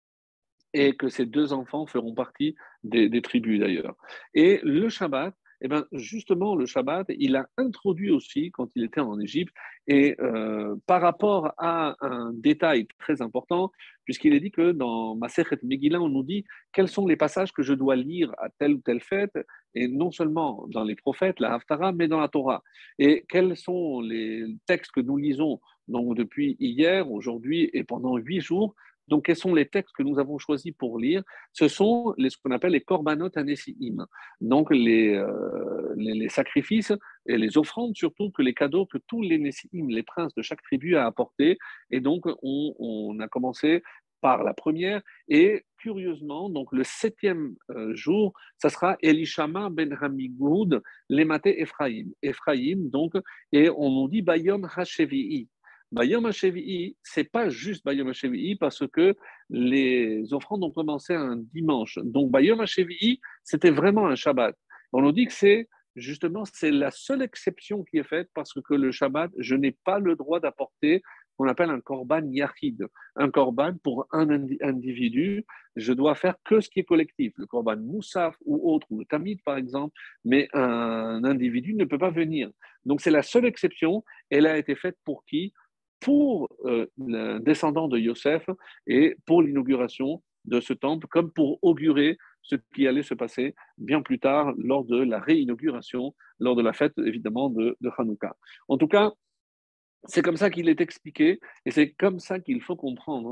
Speaker 1: et que ces deux enfants feront partie des, des tribus d'ailleurs. Et le Shabbat, eh ben justement, le Shabbat, il a introduit aussi quand il était en Égypte, et euh, par rapport à un détail très important, puisqu'il est dit que dans Masechet Megillah, on nous dit quels sont les passages que je dois lire à telle ou telle fête, et non seulement dans les prophètes, la Haftara, mais dans la Torah. Et quels sont les textes que nous lisons donc, depuis hier, aujourd'hui et pendant huit jours. Donc, quels sont les textes que nous avons choisis pour lire? Ce sont les, ce qu'on appelle les korbanot hanesiim, donc les, euh, les, les sacrifices et les offrandes, surtout que les cadeaux que tous les nesiim, les princes de chaque tribu, a apportés. Et donc, on, on a commencé par la première, et curieusement, donc le septième euh, jour, ça sera Elishama ben Hamigoud, Lemate Ephraim. Ephraim, donc, et on nous dit Bayom Hashevi'i. Bayom HaShevi'i, ce n'est pas juste Bayom HaShevi'i parce que les offrandes ont commencé un dimanche. Donc Bayom HaShevi'i, c'était vraiment un Shabbat. On nous dit que c'est justement c'est la seule exception qui est faite parce que le Shabbat, je n'ai pas le droit d'apporter ce qu'on appelle un korban yachid. Un korban pour un individu, je dois faire que ce qui est collectif. Le korban moussaf ou autre, ou le tamid par exemple, mais un individu ne peut pas venir. Donc c'est la seule exception. Elle a été faite pour qui? Pour euh, le descendant de Yosef et pour l'inauguration de ce temple, comme pour augurer ce qui allait se passer bien plus tard lors de la réinauguration, lors de la fête évidemment de, de Hanouka. En tout cas, c'est comme ça qu'il est expliqué et c'est comme ça qu'il faut comprendre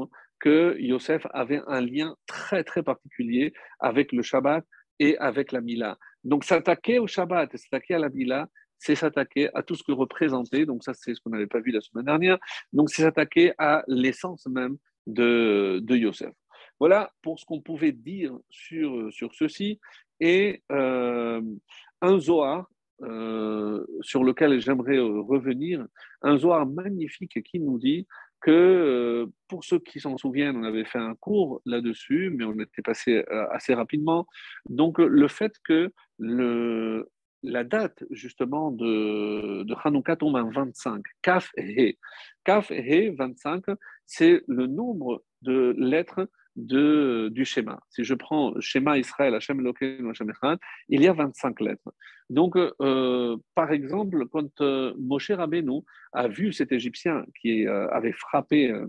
Speaker 1: que Yosef avait un lien très, très particulier avec le Shabbat et avec la Mila. Donc, s'attaquer au Shabbat et s'attaquer à la Mila, c'est s'attaquer à tout ce que représentait, donc ça, c'est ce qu'on n'avait pas vu la semaine dernière, donc c'est s'attaquer à l'essence même de, de Yosef. Voilà pour ce qu'on pouvait dire sur, sur ceci. Et euh, un Zohar euh, sur lequel j'aimerais revenir, un Zohar magnifique qui nous dit que, euh, pour ceux qui s'en souviennent, on avait fait un cours là-dessus, mais on était passé euh, assez rapidement. Donc, le fait que le, la date, justement, de, de Hanouka tombe à vingt-cinq, Kaf et He. Kaf et He, vingt-cinq, c'est le nombre de lettres de, du schéma. Si je prends schéma Israël, Hachem Elokeinu, Hachem Echad, il y a vingt-cinq lettres. Donc, euh, par exemple, quand euh, Moshe Rabbeinu a vu cet Égyptien qui euh, avait frappé, euh,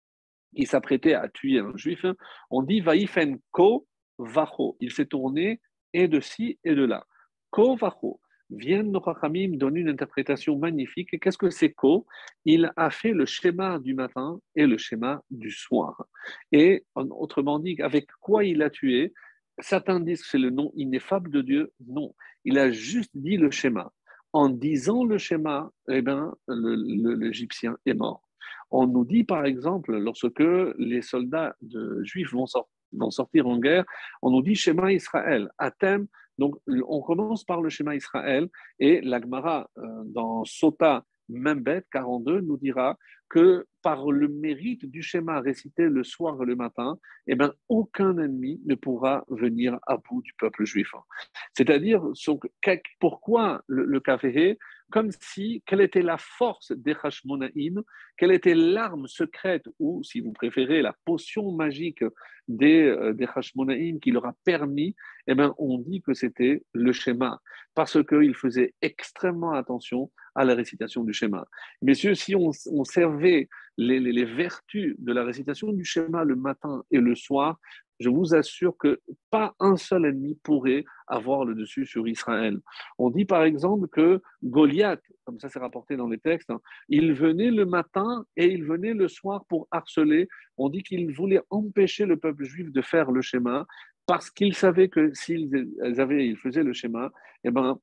Speaker 1: il s'apprêtait à tuer un juif, on dit Vaïfen Ko Vacho. Il s'est tourné et de ci et de là. Ko Vacho. Viennent nos Chachamim donner une interprétation magnifique. Qu'est-ce que c'est Ko? Il a fait le schéma du matin et le schéma du soir. Et autrement dit, avec quoi il a tué? Certains disent que c'est le nom ineffable de Dieu. Non, il a juste dit le schéma. En disant le schéma, eh ben, le, le, l'Égyptien est mort. On nous dit, par exemple, lorsque les soldats de, juifs vont, sort, vont sortir en guerre, on nous dit schéma Israël, Athème. Donc, on commence par le schéma Israël et la Gemara, euh, dans Sota Membet quarante-deux, nous dira que par le mérite du schéma récité le soir et le matin, eh ben, aucun ennemi ne pourra venir à bout du peuple juif. C'est-à-dire, pourquoi le, le Kaféhé? Comme si, quelle était la force des Hashmonaïm, quelle était l'arme secrète, ou si vous préférez, la potion magique des, euh, des Hashmonaïm qui leur a permis, eh bien, on dit que c'était le schéma, parce qu'ils faisaient extrêmement attention à la récitation du schéma. Messieurs, si on, on servait les, les, les vertus de la récitation du schéma le matin et le soir, je vous assure que pas un seul ennemi pourrait avoir le dessus sur Israël. On dit par exemple que Goliath, comme ça c'est rapporté dans les textes, hein, il venait le matin et il venait le soir pour harceler. On dit qu'il voulait empêcher le peuple juif de faire le schéma parce qu'il savait que s'ils avaient, ils faisaient le schéma, eh ben,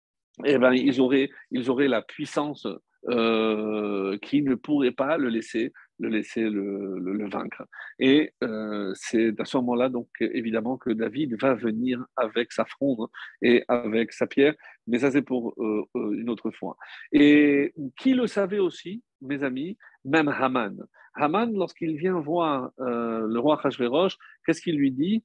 Speaker 1: eh ben, ils auraient, ils auraient la puissance euh, qui ne pourrait pas le laisser, le, laisser le, le, le vaincre. Et euh, c'est à ce moment-là, donc, évidemment, que David va venir avec sa fronde et avec sa pierre, mais ça, c'est pour euh, une autre fois. Et qui le savait aussi, mes amis? Même Haman. Haman, lorsqu'il vient voir euh, le roi Achashverosh, qu'est-ce qu'il lui dit?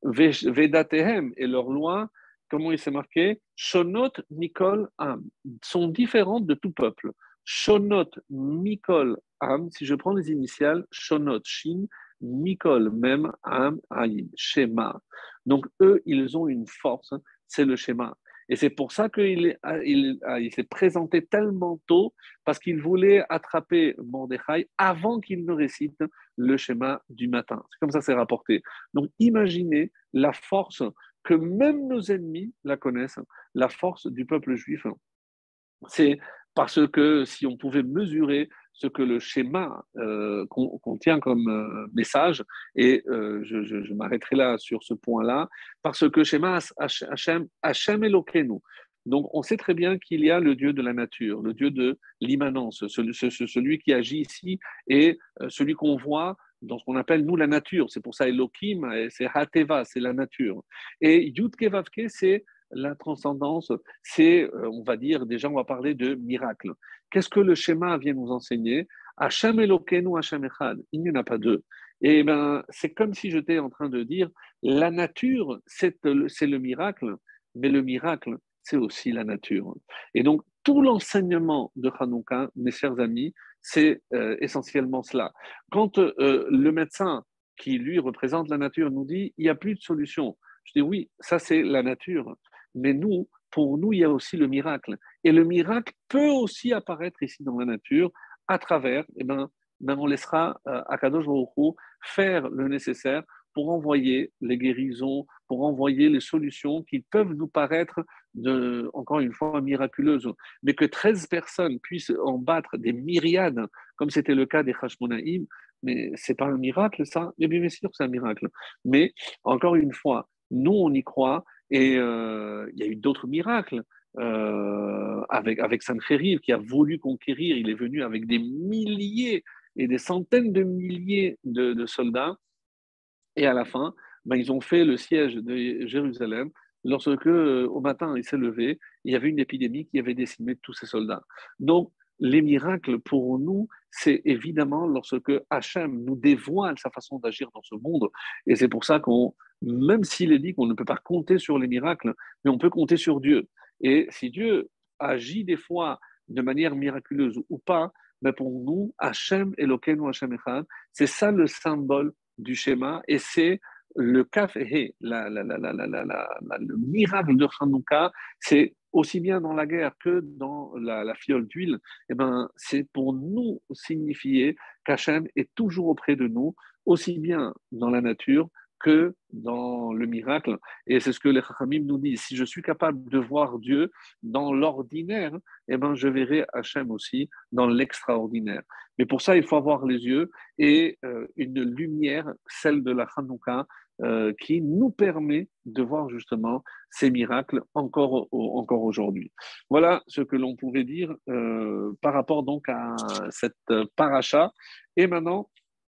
Speaker 1: Vedatehem et leur loi. Comment il s'est marqué? Shonot Mikol Am sont différentes de tout peuple. Shonot Mikol Am, si je prends les initiales, Shonot Shin, Mikol même Am Aïm, schéma. Donc eux, ils ont une force, c'est le schéma. Et c'est pour ça qu'il il, il s'est présenté tellement tôt, parce qu'il voulait attraper Mordechai avant qu'il ne récite le schéma du matin. C'est comme ça c'est rapporté. Donc imaginez la force que même nos ennemis la connaissent, la force du peuple juif. C'est parce que si on pouvait mesurer ce que le schéma euh, contient comme euh, message, et euh, je, je, je m'arrêterai là sur ce point-là, parce que schéma Hachem, Hachem Elokeinu. Donc on sait très bien qu'il y a le Dieu de la nature, le Dieu de l'immanence, celui, celui qui agit ici, et celui qu'on voit dans ce qu'on appelle, nous, la nature. C'est pour ça Elohim, c'est Hateva, c'est la nature. Et Yudke Vavke, c'est la transcendance, c'est, on va dire, déjà, on va parler de miracle. Qu'est-ce que le schéma vient nous enseigner? Hachem Elokeinu, Hachem Echad. Il n'y en a pas deux. Et ben, c'est comme si j'étais en train de dire, la nature, c'est le, c'est le miracle, mais le miracle, c'est aussi la nature. Et donc, tout l'enseignement de Hanouka, mes chers amis, c'est euh, essentiellement cela. Quand euh, le médecin qui, lui, représente la nature, nous dit, il n'y a plus de solution. Je dis, oui, ça, c'est la nature. Mais nous, pour nous, il y a aussi le miracle. Et le miracle peut aussi apparaître ici dans la nature à travers, eh ben, ben on laissera euh, Akadosh Baruch Hu faire le nécessaire pour envoyer les guérisons, pour envoyer les solutions qui peuvent nous paraître, de, encore une fois, miraculeuses. Mais que treize personnes puissent en battre des myriades, comme c'était le cas des Hashmonaïm, mais c'est pas un miracle, ça? Eh bien, bien sûr que c'est un miracle. Mais encore une fois, nous, on y croit et euh, il y a eu d'autres miracles. Euh, avec, avec Sancheriv qui a voulu conquérir, il est venu avec des milliers et des centaines de milliers de, de soldats. Et à la fin, ben, ils ont fait le siège de Jérusalem. Lorsque, euh, au matin, il s'est levé, il y avait une épidémie qui avait décimé tous ces soldats. Donc, les miracles pour nous, c'est évidemment lorsque Hachem nous dévoile sa façon d'agir dans ce monde. Et c'est pour ça qu'on, même s'il est dit qu'on ne peut pas compter sur les miracles, mais on peut compter sur Dieu. Et si Dieu agit des fois de manière miraculeuse ou pas, mais pour nous, Hachem Elokeinu Hachem Echad, c'est ça le symbole du schéma et c'est le café, la, la, la, la, la, la, la, le miracle de Hanouka, c'est aussi bien dans la guerre que dans la, la fiole d'huile, eh ben, c'est pour nous signifier qu'Hachem est toujours auprès de nous, aussi bien dans la nature que dans le miracle. Et c'est ce que les Chachamim nous disent. Si je suis capable de voir Dieu dans l'ordinaire, eh ben, je verrai Hachem aussi dans l'extraordinaire. Mais pour ça, il faut avoir les yeux et euh, une lumière, celle de la Hanouka, euh, qui nous permet de voir justement ces miracles encore, encore aujourd'hui. Voilà ce que l'on pouvait dire euh, par rapport donc à cette paracha. Et maintenant,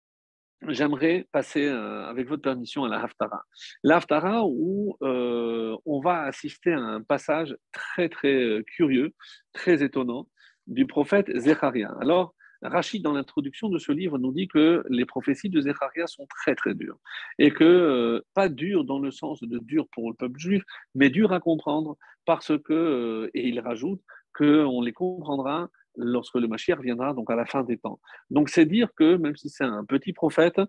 Speaker 1: j'aimerais passer, euh, avec votre permission, à la Haftara. La Haftara où euh, on va assister à un passage très, très curieux, très étonnant du prophète Zecharia. Alors, Rachid, dans l'introduction de ce livre, nous dit que les prophéties de Zecharia sont très, très dures. Et que, euh, pas dures dans le sens de dur pour le peuple juif, mais dures à comprendre parce que, euh, et il rajoute, qu'on les comprendra lorsque le Mashiach viendra, donc à la fin des temps. Donc c'est dire que même si c'est un petit prophète,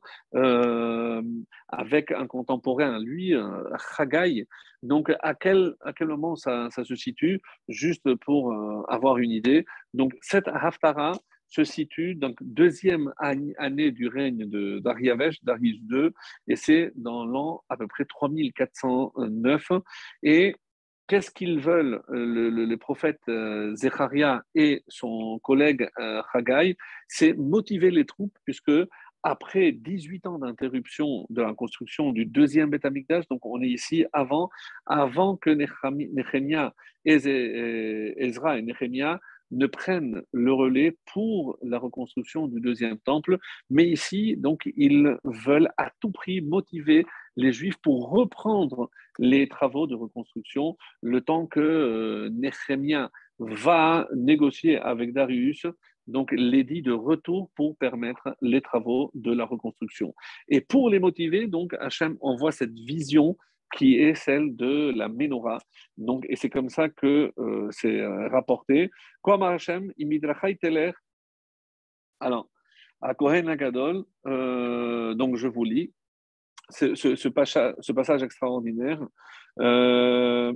Speaker 1: euh, avec un contemporain, lui, euh, Haggai, donc à quel, à quel moment ça, ça se situe, juste pour euh, avoir une idée. Donc cette Haftara se situe donc deuxième année du règne de Dariavesh, Darius deux, et c'est dans l'an à peu près trois mille quatre cent neuf. Et qu'est-ce qu'ils veulent, le, le, le prophète euh, Zecharia et son collègue euh, Haggai? C'est motiver les troupes, puisque après dix-huit ans d'interruption de la construction du deuxième Beth Amikdash, donc on est ici avant, avant que Nehemia, Ezra et Nehemia ne prennent le relais pour la reconstruction du deuxième temple. Mais ici, donc, ils veulent à tout prix motiver les Juifs pour reprendre les travaux de reconstruction, le temps que euh, Nehemia va négocier avec Darius, donc l'édit de retour pour permettre les travaux de la reconstruction. Et pour les motiver, donc Hachem envoie cette vision qui est celle de la Ménorah. Donc, et c'est comme ça que euh, c'est euh, rapporté. Comme Hachem, imidrachai teler. Alors, à Kohen Agadol, euh, donc je vous lis ce, ce, ce, passage, ce passage extraordinaire. Euh,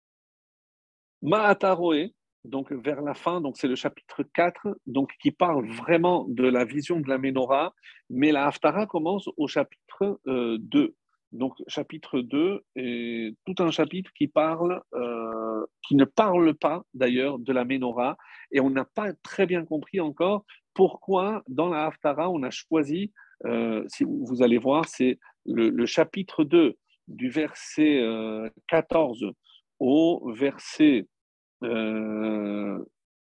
Speaker 1: Ma'ataroé, donc vers la fin, donc c'est le chapitre quatre, donc qui parle vraiment de la vision de la Ménorah, mais la Haftara commence au chapitre euh, deux. Donc chapitre deux est tout un chapitre qui parle, euh, qui ne parle pas d'ailleurs de la Ménorah, et on n'a pas très bien compris encore pourquoi dans la Haftara on a choisi, euh, si vous allez voir, c'est le, le chapitre deux du verset euh, quatorze au verset euh,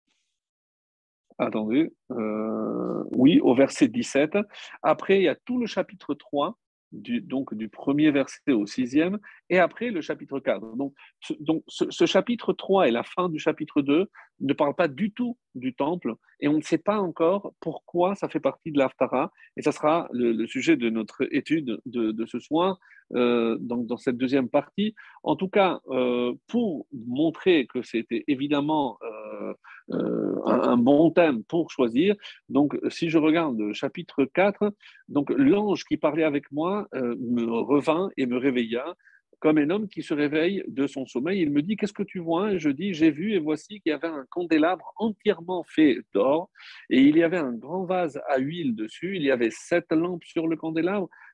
Speaker 1: attendez, euh, oui, au verset dix-sept. Après, il y a tout le chapitre trois, du, donc du premier verset au sixième, et après le chapitre quatre. Donc, ce, donc ce, ce chapitre trois et la fin du chapitre deux ne parlent pas du tout du temple, et on ne sait pas encore pourquoi ça fait partie de l'Haftara, et ça sera le, le sujet de notre étude de, de ce soir, euh, donc dans cette deuxième partie. En tout cas, euh, pour montrer que c'était évidemment euh, euh, un, un bon thème pour choisir, donc si je regarde le chapitre quatre, donc l'ange qui parlait avec moi euh, me revint et me réveilla comme un homme qui se réveille de son sommeil. Il me dit, qu'est-ce que tu vois? Et je dis, j'ai vu et voici qu'il y avait un candélabre entièrement fait d'or et il y avait un grand vase à huile dessus. Il y avait sept lampes sur le candélabre,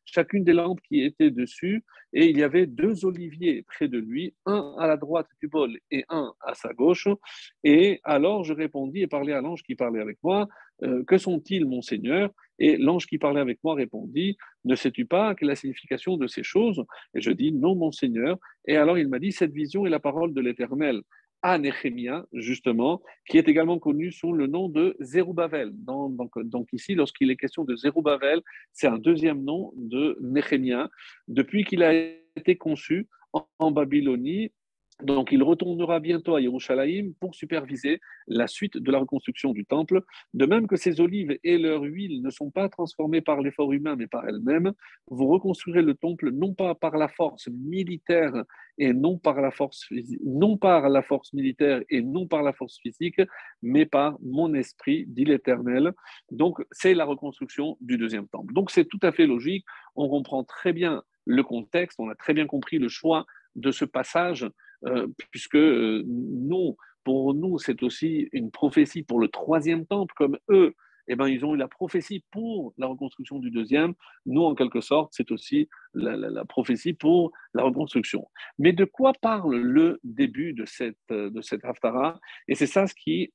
Speaker 1: chacune des lampes qui étaient dessus, et il y avait deux oliviers près de lui, un à la droite du bol et un à sa gauche. Et alors je répondis et parlais à l'ange qui parlait avec moi, euh, que sont-ils, mon Seigneur? Et l'ange qui parlait avec moi répondit, ne sais-tu pas quelle est la signification de ces choses? Et je dis, non, mon Seigneur. Et alors il m'a dit, cette vision est la parole de l'Éternel à Néhémia, justement, qui est également connu sous le nom de Zerubbabel. Donc, donc, donc ici, lorsqu'il est question de Zerubbabel, c'est un deuxième nom de Néhémia, depuis qu'il a été conçu en, en Babylonie. Donc, il retournera bientôt à Yerushalayim pour superviser la suite de la reconstruction du temple. De même que ces olives et leur huile ne sont pas transformées par l'effort humain, mais par elles-mêmes, vous reconstruirez le temple non pas par la force militaire et non par la force, non par la force militaire et non par la force physique, mais par mon esprit, dit l'Éternel. Donc, c'est la reconstruction du deuxième temple. Donc, c'est tout à fait logique. On comprend très bien le contexte, on a très bien compris le choix de ce passage, euh, puisque euh, nous, pour nous, c'est aussi une prophétie pour le troisième temple, comme eux, eh ben, ils ont eu la prophétie pour la reconstruction du deuxième. Nous, en quelque sorte, c'est aussi la, la, la prophétie pour la reconstruction. Mais de quoi parle le début de cette, de cette Haftara? Et c'est ça ce qui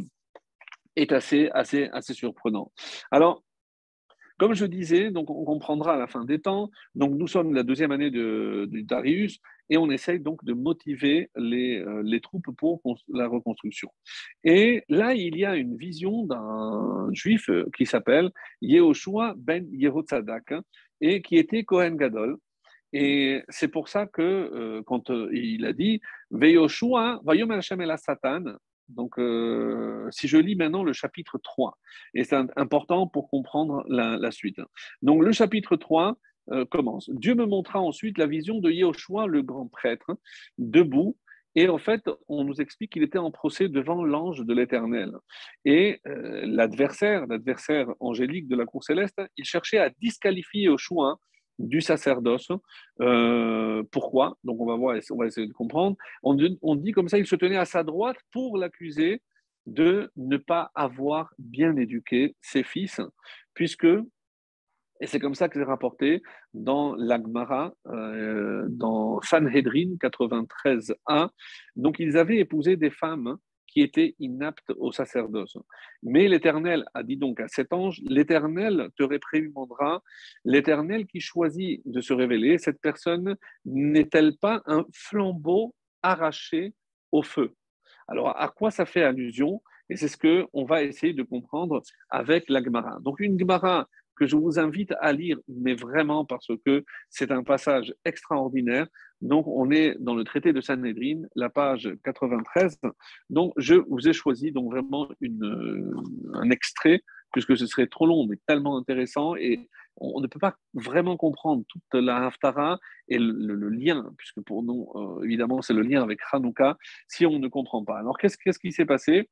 Speaker 1: est assez, assez, assez surprenant. Alors, comme je disais, donc on comprendra à la fin des temps. Donc nous sommes la deuxième année de, de Darius et on essaye donc de motiver les, euh, les troupes pour la reconstruction. Et là, il y a une vision d'un juif qui s'appelle Yehoshua ben Yehotzadak, hein, et qui était Kohen Gadol. Et c'est pour ça que euh, quand euh, il a dit Veyoshua, Vayomer Hashem el Satan, donc euh, si je lis maintenant le chapitre trois, et c'est important pour comprendre la, la suite. Donc le chapitre trois euh, commence. Dieu me montra ensuite la vision de Yehoshua, le grand prêtre, debout. Et en fait, on nous explique qu'il était en procès devant l'ange de l'Éternel. Et euh, l'adversaire, l'adversaire angélique de la cour céleste, il cherchait à disqualifier Yehoshua du sacerdoce. Euh, pourquoi? Donc on va voir, on va essayer de comprendre. On, on dit comme ça, il se tenait à sa droite pour l'accuser de ne pas avoir bien éduqué ses fils, puisque, et c'est comme ça que c'est rapporté dans l'Agmara, euh, dans Sanhedrin quatre-vingt-treize a, donc ils avaient épousé des femmes qui étaient inaptes au sacerdoce. Mais l'Éternel a dit donc à cet ange, l'Éternel te réprimandera, l'Éternel qui choisit de se révéler, cette personne n'est-elle pas un flambeau arraché au feu? Alors, à quoi ça fait allusion? Et c'est ce qu'on va essayer de comprendre avec la Gemara. Donc, une Gemara que je vous invite à lire, mais vraiment parce que c'est un passage extraordinaire. Donc, on est dans le traité de Sanhedrin, la page quatre-vingt-treize. Donc, je vous ai choisi donc vraiment une, un extrait, puisque ce serait trop long, mais tellement intéressant. Et on ne peut pas vraiment comprendre toute la Haftara et le, le, le lien, puisque pour nous, euh, évidemment, c'est le lien avec Hanouka, si on ne comprend pas. Alors, qu'est-ce, qu'est-ce qui s'est passé?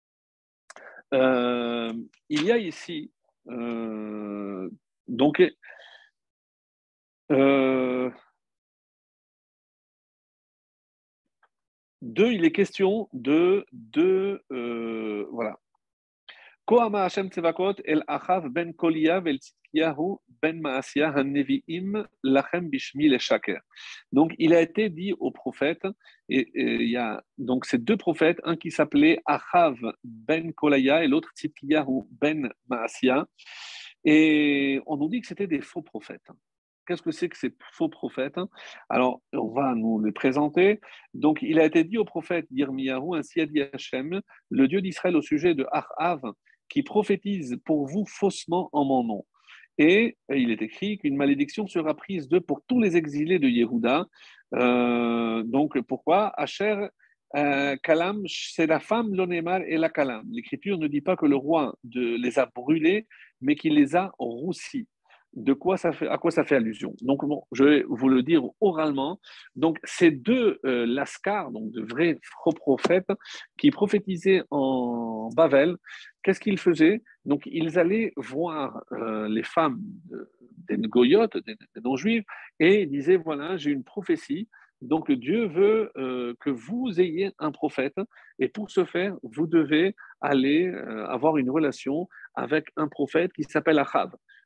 Speaker 1: euh, Il y a ici, euh, donc, euh, deux, il est question de deux, euh, voilà. Kohama Hashem Tsevakot el Achav ben Kolia vel Tzidkiyahu ben Maasia han-Nevi'im lachem bishmi le shaker. Donc, il a été dit aux prophètes, et, et il y a donc ces deux prophètes, un qui s'appelait Achav ben Kolaya et l'autre Tzidkiyahu ben Maasia, et on nous dit que c'était des faux prophètes. Qu'est-ce que c'est que ces faux prophètes? Alors, on va nous les présenter. Donc, il a été dit au prophète Yirmiyahu, ainsi a dit Hachem, le Dieu d'Israël au sujet de Achav, qui prophétise pour vous faussement en mon nom. Et il est écrit qu'une malédiction sera prise d'eux pour tous les exilés de Yehuda. Euh, donc, pourquoi? Asher euh, Kalam, c'est la femme, l'onémar et la Kalam. L'Écriture ne dit pas que le roi de, les a brûlés, mais qu'il les a roussis. De quoi ça fait, à quoi ça fait allusion? Donc, bon, je vais vous le dire oralement. Donc, ces deux euh, lascars, donc de vrais faux prophètes, qui prophétisaient en Bavel, qu'est-ce qu'ils faisaient? Donc, ils allaient voir euh, les femmes de, des goyotes, des, des non-juives, et ils disaient, voilà, j'ai une prophétie, donc Dieu veut euh, que vous ayez un prophète, et pour ce faire, vous devez aller euh, avoir une relation avec un prophète qui s'appelle Achav.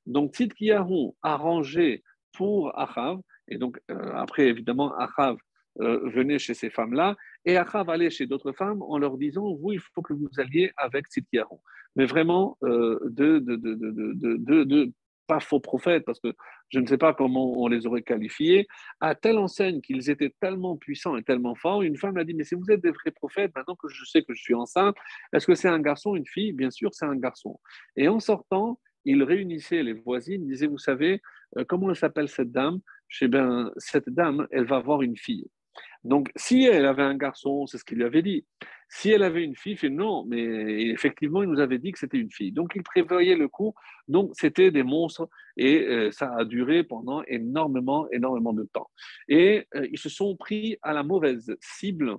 Speaker 1: Donc, Tzidkiyahu a rangé pour Achav, et donc euh, après, évidemment, Achav euh, venait chez ces femmes-là, et Achav allait chez d'autres femmes en leur disant, vous, il faut que vous alliez avec Tzidkiyahu. Mais vraiment, euh, de, de, de, de, de, de, de, pas faux prophètes, parce que je ne sais pas comment on les aurait qualifiés, à telle enseigne qu'ils étaient tellement puissants et tellement forts, une femme a dit, mais si vous êtes des vrais prophètes, maintenant que je sais que je suis enceinte, est-ce que c'est un garçon ou une fille? Bien sûr, c'est un garçon. Et en sortant, il réunissait les voisines, il disait, vous savez, euh, comment elle s'appelle cette dame? Je sais bien, cette dame, elle va avoir une fille. Donc, si elle avait un garçon, c'est ce qu'il lui avait dit. Si elle avait une fille, il fait non, mais effectivement, il nous avait dit que c'était une fille. Donc, il prévoyait le coup. Donc, c'était des monstres et euh, ça a duré pendant énormément, énormément de temps. Et euh, ils se sont pris à la mauvaise cible.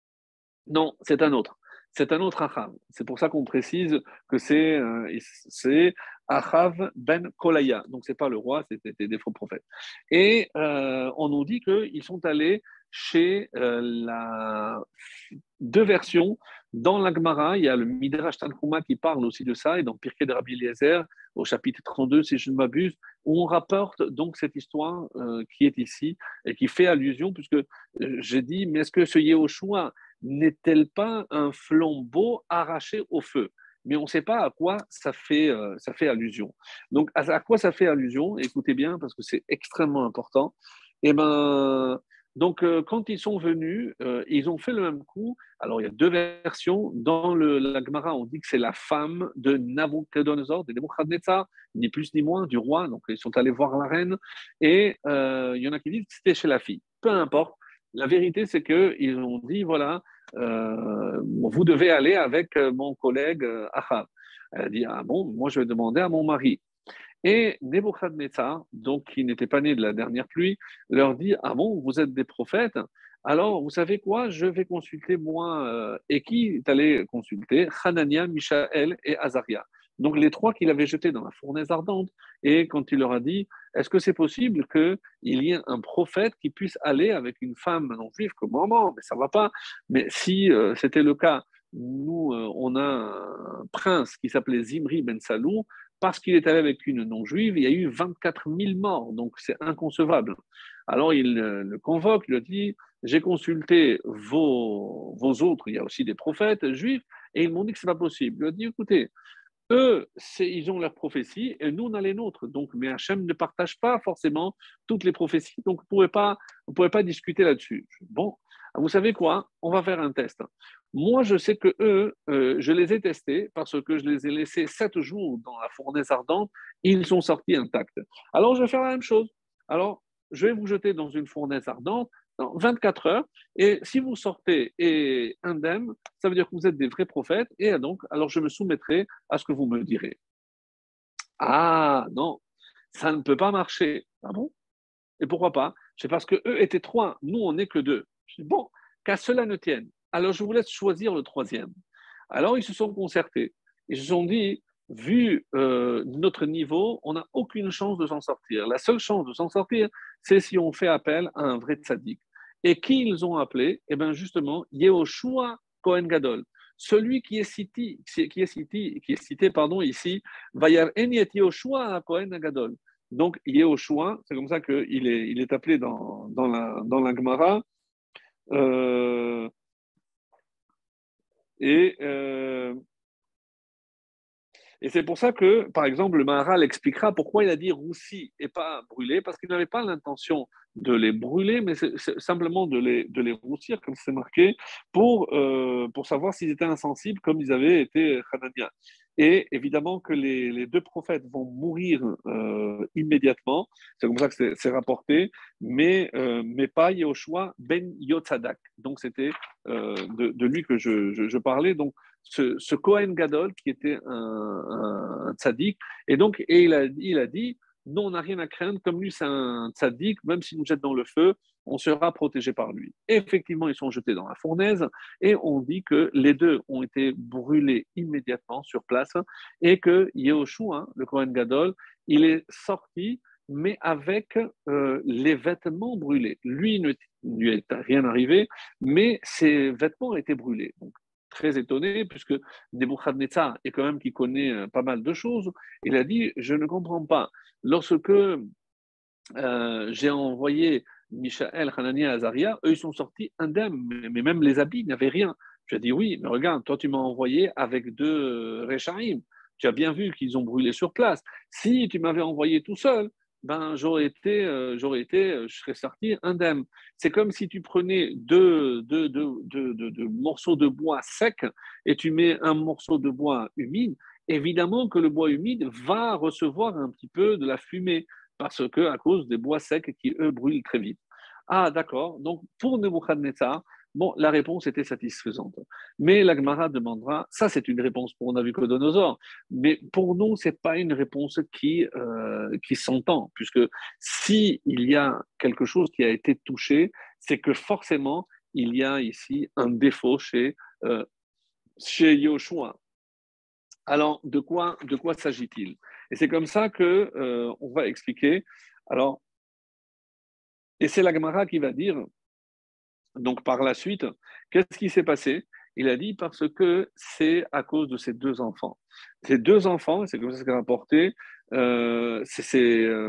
Speaker 1: Non, c'est un autre. C'est un autre Achav. C'est pour ça qu'on précise que c'est euh, c'est Achav ben Kolaya. Donc, c'est pas le roi, c'était des faux prophètes. Et euh, on nous dit qu'ils sont allés chez euh, la deux versions. Dans la Gemara, il y a le Midrash Tanchuma qui parle aussi de ça, et dans Pirkei de Rabbi Eliezer, au chapitre trente-deux, si je ne m'abuse, où on rapporte donc cette histoire euh, qui est ici et qui fait allusion, puisque euh, j'ai dit, mais est-ce que ce Yehoshua n'est-elle pas un flambeau arraché au feu? Mais on ne sait pas à quoi ça fait, euh, ça fait allusion. Donc, à, à quoi ça fait allusion? Écoutez bien, parce que c'est extrêmement important. Eh ben, donc, euh, quand ils sont venus, euh, ils ont fait le même coup. Alors, il y a deux versions. Dans le, la Gemara, on dit que c'est la femme de Nabucodonosor, de Nebuchadnezzar, ni plus ni moins, du roi. Donc, ils sont allés voir la reine. Et euh, il y en a qui disent que c'était chez la fille. Peu importe. La vérité, c'est qu'ils ont dit, voilà, euh, vous devez aller avec mon collègue euh, Achav. Elle a dit, ah bon, moi je vais demander à mon mari. Et Nebuchadnezzar, donc qui n'était pas né de la dernière pluie, leur dit, ah bon, vous êtes des prophètes? Alors, vous savez quoi? Je vais consulter moi. Euh, et qui est allé consulter? Hanania, Mishaël et Azaria. Donc, les trois qu'il avait jetés dans la fournaise ardente. Et quand il leur a dit, est-ce que c'est possible qu'il y ait un prophète qui puisse aller avec une femme non juive comme maman? Mais ça ne va pas. Mais si euh, c'était le cas, nous, euh, on a un prince qui s'appelait Zimri Ben Salou. Parce qu'il est allé avec une non-juive, il y a eu vingt-quatre mille morts, donc c'est inconcevable. Alors il euh, le convoque, il lui dit, j'ai consulté vos, vos autres, il y a aussi des prophètes juifs, et ils m'ont dit que ce n'est pas possible. Il lui a dit, écoutez, eux, ils ont leurs prophéties et nous, on a les nôtres. Donc, mais Hachem ne partage pas forcément toutes les prophéties, donc vous ne pouvez pas, vous pouvez pas discuter là-dessus. Bon, vous savez quoi? On va faire un test. Moi, je sais que eux, euh, je les ai testés parce que je les ai laissés sept jours dans la fournaise ardente et ils sont sortis intacts. Alors, je vais faire la même chose. Alors, je vais vous jeter dans une fournaise ardente dans vingt-quatre heures et si vous sortez et indemne, ça veut dire que vous êtes des vrais prophètes et donc, alors je me soumettrai à ce que vous me direz. Ah non, ça ne peut pas marcher. Ah bon? Et pourquoi pas? C'est parce que eux étaient trois, nous on n'est que deux. Je dis, bon, qu'à cela ne tienne. Alors je vous laisse choisir le troisième. Alors ils se sont concertés. Ils se sont dit, vu euh, notre niveau, on n'a aucune chance de s'en sortir. La seule chance de s'en sortir, c'est si on fait appel à un vrai tzaddik. Et qui ils ont appelé? Eh bien justement, Yehoshua Kohen Gadol. Celui qui est cité, qui est cité, qui est cité pardon, ici, Vayar Eniet Yehoshua Kohen Gadol. Donc, Yehoshua, c'est comme ça qu'il est, il est appelé dans, dans, la, dans la Gemara. Euh, et, euh, et c'est pour ça que, par exemple, le Maharal expliquera pourquoi il a dit roussi et pas brûlé, parce qu'il n'avait pas l'intention de les brûler, mais c'est, c'est simplement de les, de les roussir, comme c'est marqué, pour, euh, pour savoir s'ils étaient insensibles, comme ils avaient été Hanania. Et évidemment que les, les deux prophètes vont mourir euh, immédiatement, c'est comme ça que c'est, c'est rapporté, mais, euh, mais pas Yehoshua ben Yotzadak. Donc c'était euh, de, de lui que je, je, je parlais. Donc ce, ce Kohen Gadol qui était un, un, un tzaddik, et donc et il, a, il a dit, non, on n'a rien à craindre, comme lui c'est un tzaddik, même s'il nous jette dans le feu, on sera protégé par lui. Et effectivement, ils sont jetés dans la fournaise, et on dit que les deux ont été brûlés immédiatement sur place, et que Yehoshua, hein, le Kohen Gadol, il est sorti, mais avec euh, les vêtements brûlés. Lui, il ne lui est rien arrivé, mais ses vêtements étaient brûlés. Donc, très étonné, puisque Nebuchadnezzar est quand même qui connaît euh, pas mal de choses. Il a dit, je ne comprends pas. Lorsque euh, j'ai envoyé Michaël, Hanania, Azaria, eux, ils sont sortis indemnes, mais, mais même les habits n'avaient rien. Je dis oui, mais regarde, toi, tu m'as envoyé avec deux euh, Rechaim. Tu as bien vu qu'ils ont brûlé sur place. Si tu m'avais envoyé tout seul, ben, j'aurais été, euh, j'aurais été, euh, je serais sorti indemne. C'est comme si tu prenais deux, deux, deux, deux, deux- deux morceaux de bois secs et tu mets un morceau de bois humide. Évidemment que le bois humide va recevoir un petit peu de la fumée parce que à cause des bois secs qui, eux, brûlent très vite. Ah, d'accord. Donc, pour Nebuchadnezzar, bon, la réponse était satisfaisante. Mais la Gemara demandera, ça c'est une réponse pour Nabucodonosor, mais pour nous, ce n'est pas une réponse qui, euh, qui s'entend, puisque s'il y a quelque chose qui a été touché, c'est que forcément, il y a ici un défaut chez, euh, chez Yoshua. Alors, de quoi, de quoi s'agit-il? Et c'est comme ça que euh, on va expliquer. Alors, et c'est la Gemara qui va dire, donc par la suite, qu'est-ce qui s'est passé? Il a dit parce que c'est à cause de ces deux enfants. Ces deux enfants, c'est comme ça qu'il a rapporté, euh, c'est, c'est, euh,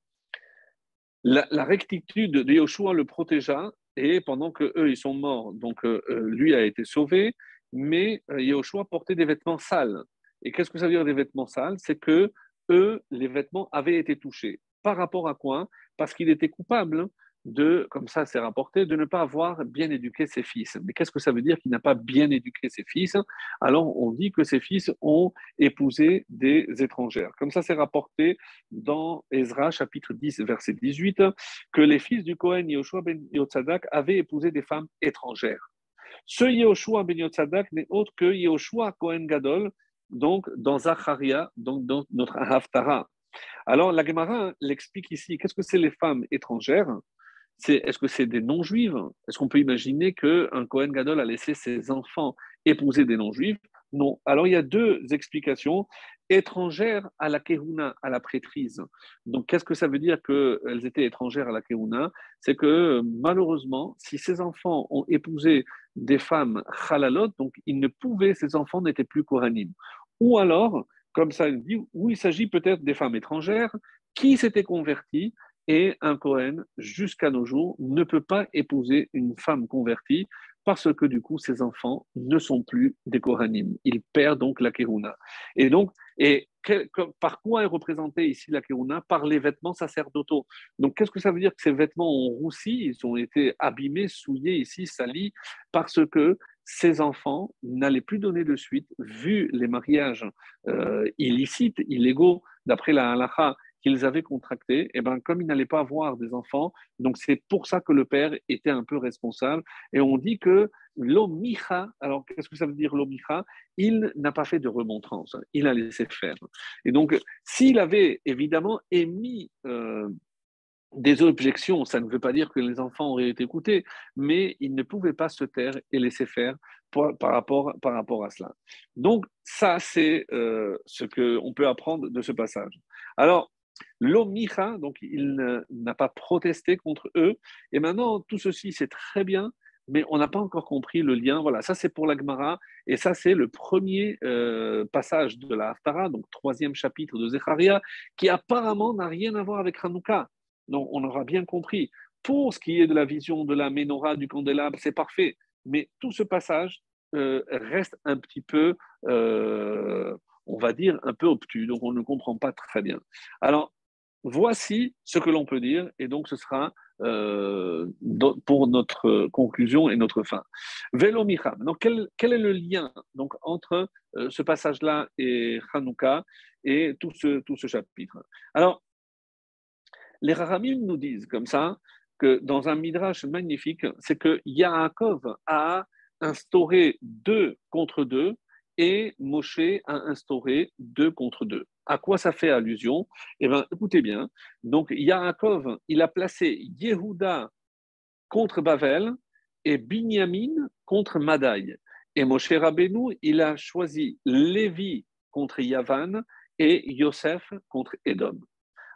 Speaker 1: la, la rectitude de Yoshua le protégea, et pendant que eux ils sont morts, donc euh, euh, lui a été sauvé, mais euh, Yoshua portait des vêtements sales. Et qu'est-ce que ça veut dire des vêtements sales? C'est que eux, les vêtements avaient été touchés. Par rapport à quoi? Parce qu'il était coupable de, comme ça c'est rapporté, de ne pas avoir bien éduqué ses fils. Mais qu'est-ce que ça veut dire qu'il n'a pas bien éduqué ses fils? Alors on dit que ses fils ont épousé des étrangères. Comme ça c'est rapporté dans Ezra chapitre dix verset dix-huit que les fils du Cohen Yehoshua ben Yotzadak avaient épousé des femmes étrangères. Ce Yehoshua ben Yotzadak n'est autre que Yehoshua Cohen Gadol, donc dans Zacharia, donc dans notre Haftara. Alors la Gemara l'explique ici. Qu'est-ce que c'est les femmes étrangères? C'est, est-ce que c'est des non-juives? Est-ce qu'on peut imaginer qu'un Cohen Gadol a laissé ses enfants épouser des non-juifs? Non. Alors il y a deux explications étrangères à la Kehuna, à la prêtrise. Donc qu'est-ce que ça veut dire qu'elles étaient étrangères à la Kehuna? C'est que malheureusement, si ces enfants ont épousé des femmes halalot, donc ils ne pouvaient, ces enfants n'étaient plus Kohanim. Ou alors, comme ça il dit, où il s'agit peut-être des femmes étrangères qui s'étaient converties et un Cohen, jusqu'à nos jours, ne peut pas épouser une femme convertie parce que du coup, ses enfants ne sont plus des Kohanim. Ils perdent donc la Kehuna. Et donc, et quel, par quoi est représentée ici la Kehuna? Par les vêtements sacerdotaux. Donc, qu'est-ce que ça veut dire que ces vêtements ont roussi? Ils ont été abîmés, souillés ici, salis, parce que ces enfants n'allaient plus donner de suite, vu les mariages euh, illicites, illégaux, d'après la halakha, qu'ils avaient contracté, et ben comme ils n'allaient pas avoir des enfants, donc c'est pour ça que le père était un peu responsable. Et on dit que l'omicha, alors qu'est-ce que ça veut dire l'omicha? Il n'a pas fait de remontrance, il a laissé faire. Et donc, s'il avait évidemment émis euh, des objections, ça ne veut pas dire que les enfants auraient été écoutés, mais il ne pouvait pas se taire et laisser faire pour, par, rapport, par rapport à cela. Donc, ça, c'est euh, ce qu'on peut apprendre de ce passage. Alors, l'Omicha, donc il n'a pas protesté contre eux. Et maintenant, tout ceci, c'est très bien, mais on n'a pas encore compris le lien. Voilà, ça c'est pour la Gemara, et ça c'est le premier euh, passage de la Haftara, donc troisième chapitre de Zecharia, qui apparemment n'a rien à voir avec Hanouka. Donc on aura bien compris. Pour ce qui est de la vision de la menorah, du candélabre, c'est parfait. Mais tout ce passage euh, reste un petit peu, euh, on va dire, un peu obtus. Donc on ne comprend pas très bien. Alors, voici ce que l'on peut dire, et donc ce sera euh, pour notre conclusion et notre fin. Velo Micha. Donc, quel, quel, est le lien donc, entre euh, ce passage-là et Hanouka et tout ce, tout ce chapitre? Alors, les Rahamim nous disent comme ça que dans un midrash magnifique, c'est que Yaakov a instauré deux contre deux et Moshe a instauré deux contre deux. À quoi ça fait allusion? Eh bien, écoutez bien. Donc, Yaakov, il a placé Yehuda contre Bavel et Binyamin contre Madaï. Et Moshe Rabbeinu, il a choisi Lévi contre Yavan et Yosef contre Édom.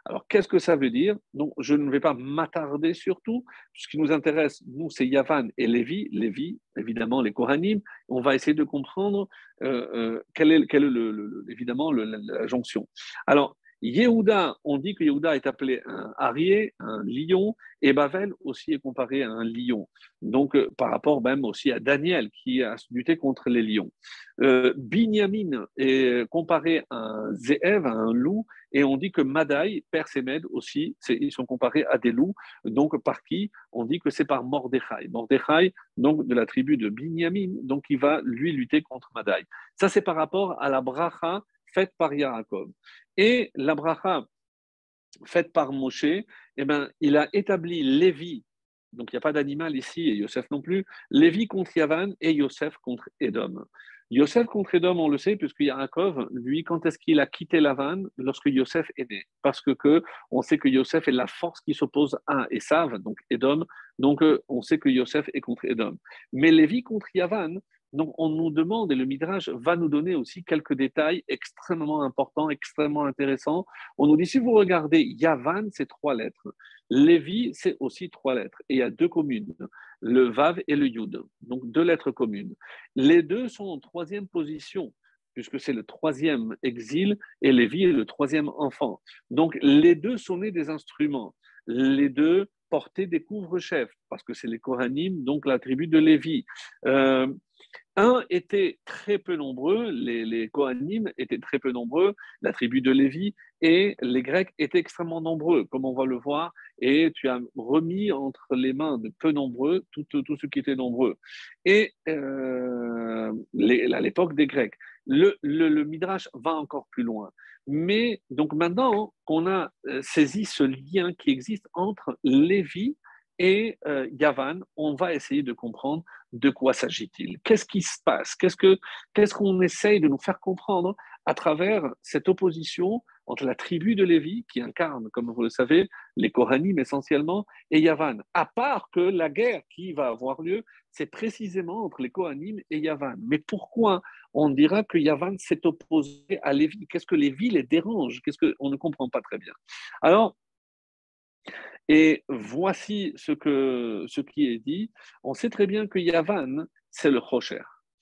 Speaker 1: Alors, qu'est-ce que ça veut dire? Donc, je ne vais pas m'attarder sur tout. Ce qui nous intéresse, nous, c'est Yavan et Lévi. Lévi, évidemment, les Kohanim. On va essayer de comprendre euh, euh, quelle est, quelle est le, le, le, évidemment le, la, la jonction. Alors, Yehuda, on dit que Yehuda est appelé un arié, un lion, et Bavel aussi est comparé à un lion. Donc, euh, par rapport même aussi à Daniel qui a lutté contre les lions. Euh, Binyamin est comparé à un Zéev, à un loup, et on dit que Madaï, Père Sémed aussi, ils sont comparés à des loups. Donc, par qui? On dit que c'est par Mordechai. Mordechai, donc de la tribu de Binyamin, donc il va lui lutter contre Madaï. Ça, c'est par rapport à la bracha faite par Yaakov. Et la bracha faite par Moshe, eh ben, il a établi Lévi, donc il n'y a pas d'animal ici, et Yosef non plus, Lévi contre Yavan et Yosef contre Édom. Yosef contre Édom, on le sait, puisque Yaakov, lui, quand est-ce qu'il a quitté Lavan? Lorsque Yosef est né. Parce que, que on sait que Yosef est la force qui s'oppose à Esav, donc Édom, donc on sait que Yosef est contre Édom. Mais Lévi contre Yavan, donc, on nous demande, et le Midrash va nous donner aussi quelques détails extrêmement importants, extrêmement intéressants. On nous dit, si vous regardez, Yavan, c'est trois lettres. Lévi, c'est aussi trois lettres. Et il y a deux communes, le Vav et le Yud. Donc, deux lettres communes. Les deux sont en troisième position, puisque c'est le troisième exil, et Lévi est le troisième enfant. Donc, les deux sont nés des instruments. Les deux portaient des couvre-chefs, parce que c'est les Kohanim, donc la tribu de Lévi. Euh, Un était très peu nombreux, les, les Kohanim étaient très peu nombreux, la tribu de Lévi, et les Grecs étaient extrêmement nombreux, comme on va le voir, et tu as remis entre les mains de peu nombreux tout, tout ce qui était nombreux. Et euh, les, à l'époque des Grecs, le, le, le Midrash va encore plus loin. Mais donc maintenant qu'on a saisi ce lien qui existe entre Lévi et euh, Yavan, on va essayer de comprendre de quoi s'agit-il. Qu'est-ce qui se passe? Qu'est-ce que, qu'est-ce qu'on essaye de nous faire comprendre à travers cette opposition entre la tribu de Lévi, qui incarne, comme vous le savez, les Kohanim essentiellement, et Yavan. À part que la guerre qui va avoir lieu, c'est précisément entre les Kohanim et Yavan. Mais pourquoi on dira que Yavan s'est opposé à Lévi? Qu'est-ce que Lévi les dérange? Qu'est-ce que on ne comprend pas très bien. Alors, et voici ce, que, ce qui est dit. On sait très bien que Yavan, c'est le Rocher.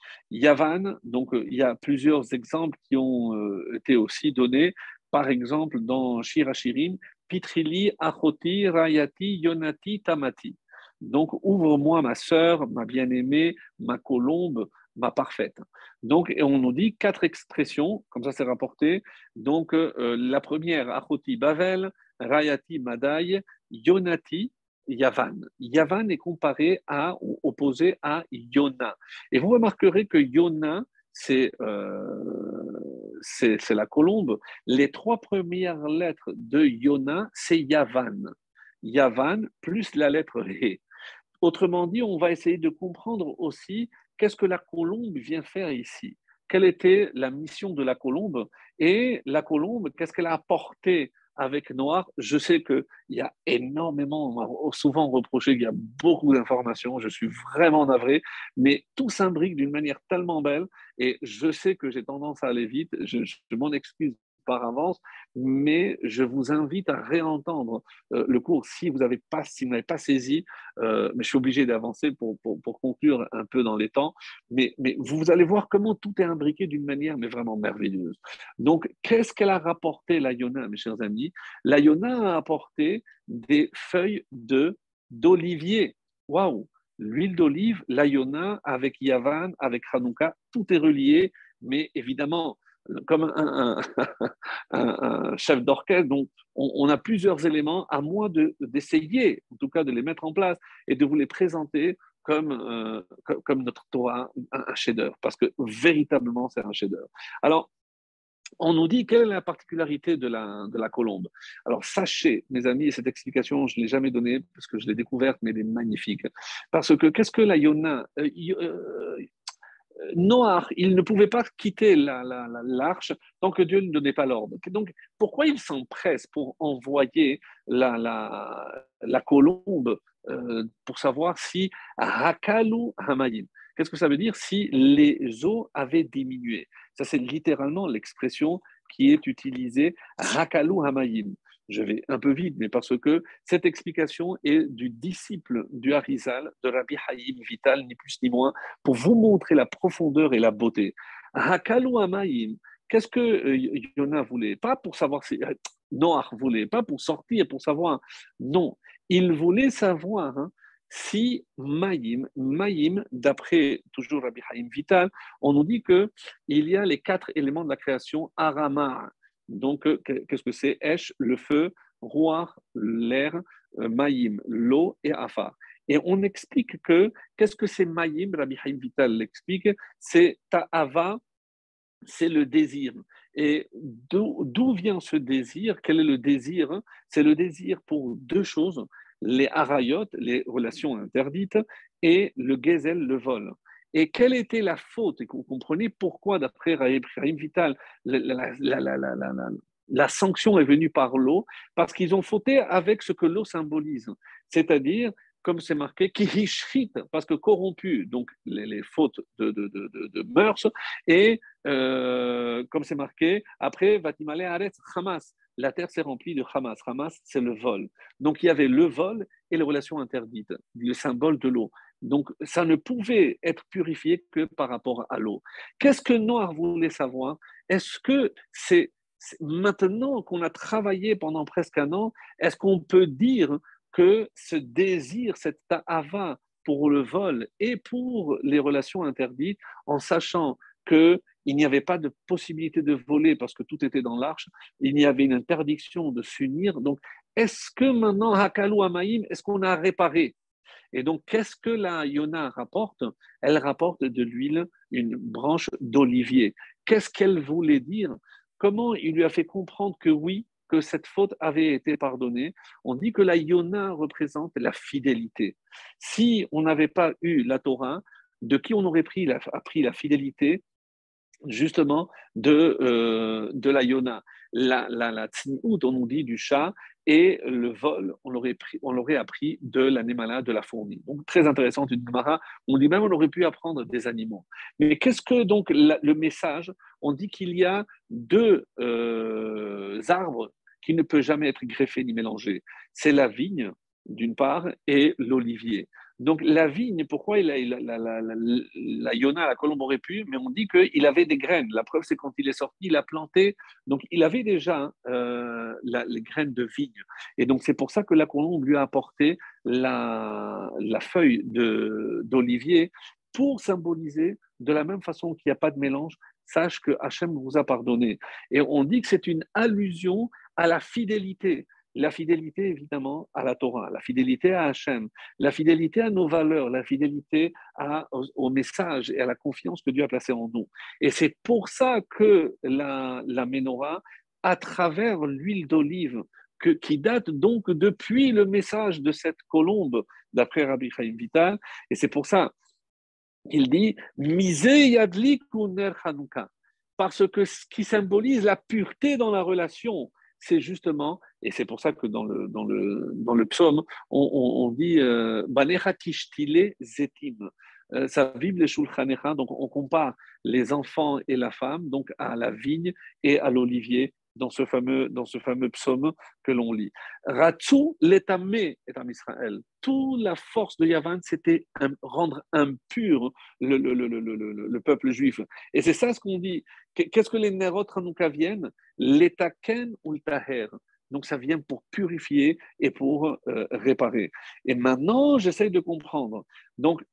Speaker 1: Yavan, donc il y a plusieurs exemples qui ont euh, été aussi donnés. Par exemple, dans Shir Hashirim, Pitrili, Achoti, Rayati, Yonati, Tamati. Donc, ouvre-moi ma sœur, ma bien-aimée, ma colombe, ma parfaite. Donc, et on nous dit quatre expressions, comme ça c'est rapporté. Donc, euh, la première, Achoti, Bavel, Rayati, Madaï, Yonati, Yavan. Yavan est comparé à, ou opposé à Yona. Et vous remarquerez que Yona, c'est, euh, c'est, c'est la colombe. Les trois premières lettres de Yona, c'est Yavan. Yavan plus la lettre He. Autrement dit, on va essayer de comprendre aussi qu'est-ce que la colombe vient faire ici. Quelle était la mission de la colombe? Et la colombe, qu'est-ce qu'elle a apporté avec Noir? Je sais qu'il y a énormément, on m'a souvent reproché qu'il y a beaucoup d'informations, je suis vraiment navré, mais tout s'imbrique d'une manière tellement belle, et je sais que j'ai tendance à aller vite, je, je m'en excuse par avance, mais je vous invite à réentendre euh, le cours si vous n'avez pas, si vous n'avez pas saisi, euh, mais je suis obligé d'avancer pour, pour, pour, conclure un peu dans les temps, mais, mais vous allez voir comment tout est imbriqué d'une manière mais vraiment merveilleuse. Donc, qu'est-ce qu'elle a rapporté, la Yona, mes chers amis? La Yona a apporté des feuilles de, d'olivier. Waouh! L'huile d'olive, la Yona, avec Yavan, avec Hanouka, tout est relié, mais évidemment, comme un, un, un, un chef d'orchestre, donc on, on, a plusieurs éléments, à moins de, d'essayer, en tout cas de les mettre en place et de vous les présenter comme, euh, comme, comme notre Torah, un, un chef-d'œuvre, parce que véritablement c'est un chef-d'œuvre. Alors, on nous dit quelle est la particularité de la, de la colombe. Alors, sachez, mes amis, et cette explication, je ne l'ai jamais donnée parce que je l'ai découverte, mais elle est magnifique. Parce que qu'est-ce que la Yona euh, euh, Noir, il ne pouvait pas quitter la, la, la, l'arche tant que Dieu ne donnait pas l'ordre. Donc, pourquoi il s'empresse pour envoyer la, la, la colombe euh, pour savoir si Hakalu Hamayim? Qu'est-ce que ça veut dire? Si les eaux avaient diminué. Ça, c'est littéralement l'expression qui est utilisée, Hakalu Hamayim. Je vais un peu vite, mais parce que cette explication est du disciple du Harizal, de Rabbi Haïm Vital, ni plus ni moins, pour vous montrer la profondeur et la beauté. Hakalu Amayim, qu'est-ce que euh, Yona voulait? Pas pour savoir si euh, Noach voulait, pas pour sortir, pour savoir. Non, il voulait savoir hein, si Maïm, Maïm, d'après toujours Rabbi Haïm Vital, on nous dit que il y a les quatre éléments de la création, Arama. Donc, euh, qu'est-ce que c'est? Esh, le feu, Ruach, l'air, euh, Maïm, l'eau et Afar. Et on explique que, qu'est-ce que c'est Maïm? Rabbi Haïm Vital l'explique, c'est Ta'ava, c'est le désir. Et d'où, d'où vient ce désir? Quel est le désir? C'est le désir pour deux choses, les harayot, les relations interdites, et le gezel, le vol. Et quelle était la faute? Et vous comprenez pourquoi, d'après Rahim Vital, la, la, la, la, la, la, la sanction est venue par l'eau, parce qu'ils ont fauté avec ce que l'eau symbolise. C'est-à-dire, comme c'est marqué, kihishrit, parce que corrompu, donc les, les fautes de, de, de, de, de mœurs, et euh, comme c'est marqué, après, Vatimale Aretz Hamas, la terre s'est remplie de Hamas. Hamas, c'est le vol. Donc il y avait le vol et les relations interdites, le symbole de l'eau. Donc ça ne pouvait être purifié que par rapport à l'eau. Qu'est-ce que Noir voulait savoir? Est-ce que c'est, c'est maintenant qu'on a travaillé pendant presque un an, est-ce qu'on peut dire que ce désir, cette ta'ava pour le vol et pour les relations interdites, en sachant qu'il n'y avait pas de possibilité de voler parce que tout était dans l'arche, il y avait une interdiction de s'unir. Donc, est-ce que maintenant, Hakalu Amaïm, est-ce qu'on a réparé? Et donc, qu'est-ce que la Yona rapporte? Elle rapporte de l'huile, une branche d'olivier. Qu'est-ce qu'elle voulait dire? Comment il lui a fait comprendre que oui, que cette faute avait été pardonnée? On dit que la Yona représente la fidélité. Si on n'avait pas eu la Torah, de qui on aurait pris la, appris la fidélité? Justement de, euh, de la Yona. La, la, la tsniout, on nous dit du chat, et le vol, on l'aurait, pris, on l'aurait appris de l'anémala, de la fourmi. Donc, très intéressante, une Gemara. On dit même on aurait pu apprendre des animaux. Mais qu'est-ce que donc la, le message? On dit qu'il y a deux euh, arbres qui ne peuvent jamais être greffés ni mélangés. C'est la vigne, d'une part, et l'olivier. Donc la vigne, pourquoi il a, il a, la, la, la, la Yona, la colombe aurait pu, mais on dit qu'il avait des graines. La preuve, c'est quand il est sorti, il a planté. Donc il avait déjà euh, la, les graines de vigne. Et donc c'est pour ça que la colombe lui a apporté la, la feuille de, d'olivier pour symboliser de la même façon qu'il n'y a pas de mélange. Sache que Hachem vous a pardonné. Et on dit que c'est une allusion à la fidélité. La fidélité, évidemment, à la Torah, la fidélité à Hachem, la fidélité à nos valeurs, la fidélité à, au, au message et à la confiance que Dieu a placée en nous. Et c'est pour ça que la, la menorah, à travers l'huile d'olive, que, qui date donc depuis le message de cette colombe, d'après Rabbi Chaim Vital, et c'est pour ça qu'il dit « Misé yadlik uner Hanouka » parce que ce qui symbolise la pureté dans la relation, c'est justement, et c'est pour ça que dans le, dans le, dans le psaume, on, on, on dit Banecha tishtile zetim. Ça vibre les shulchanecha, donc on compare les enfants et la femme donc à la vigne et à l'olivier dans ce fameux, dans ce fameux psaume que l'on lit. Ratsu letamé est en Israël. Toute la force de Yavan, c'était un, rendre impur le, le, le, le, le, le peuple juif. Et c'est ça ce qu'on dit. Qu'est-ce que les Nerot Hanouka viennent? L'etaken ou le taher. Donc ça vient pour purifier et pour euh, réparer. Et maintenant, j'essaye de comprendre. Donc,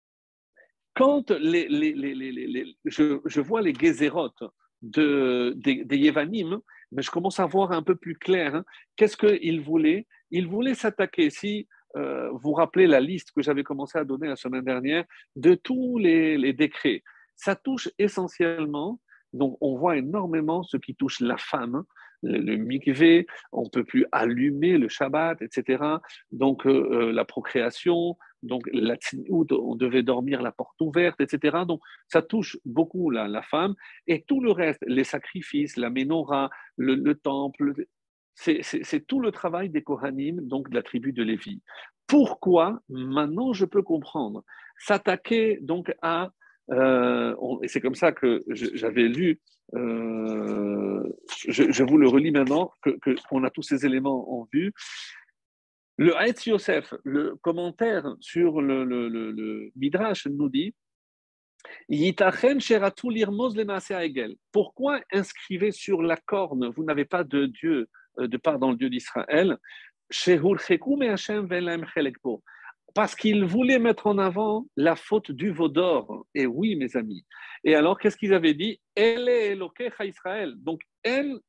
Speaker 1: quand les, les, les, les, les, les je, je vois les Gezerot de, des, des Yevanim, mais je commence à voir un peu plus clair. Hein. Qu'est-ce qu'ils voulaient? Ils voulaient s'attaquer, si euh, vous vous rappelez la liste que j'avais commencé à donner la semaine dernière, de tous les, les décrets. Ça touche essentiellement, donc on voit énormément ce qui touche la femme, le, le mikvé, on ne peut plus allumer le Shabbat, et cetera. Donc euh, la procréation, donc la tsniout, on devait dormir la porte ouverte, et cetera. Donc ça touche beaucoup la, la femme. Et tout le reste, les sacrifices, la menorah, le, le temple, c'est, c'est, c'est tout le travail des Kohanim, donc de la tribu de Lévi. Pourquoi? Maintenant, je peux comprendre. S'attaquer donc à euh, on, et c'est comme ça que je, j'avais lu, euh, je, je, vous le relis maintenant, que, que, qu'on a tous ces éléments en vue. Le Haetz Yosef, le commentaire sur le, le, le, le Midrash, nous dit Yitachen sheratou lirmoz lemaaseh ha'egel. Pourquoi inscrivez sur la corne, vous n'avez pas de Dieu, de part dans le Dieu d'Israël, shehulcheku me'Hashem ve'en lahem chelek bo. Parce qu'ils voulaient mettre en avant la faute du veau d'or. Et oui, mes amis. Et alors, qu'est-ce qu'ils avaient dit Elle est Elokecha Israël. Donc, elle,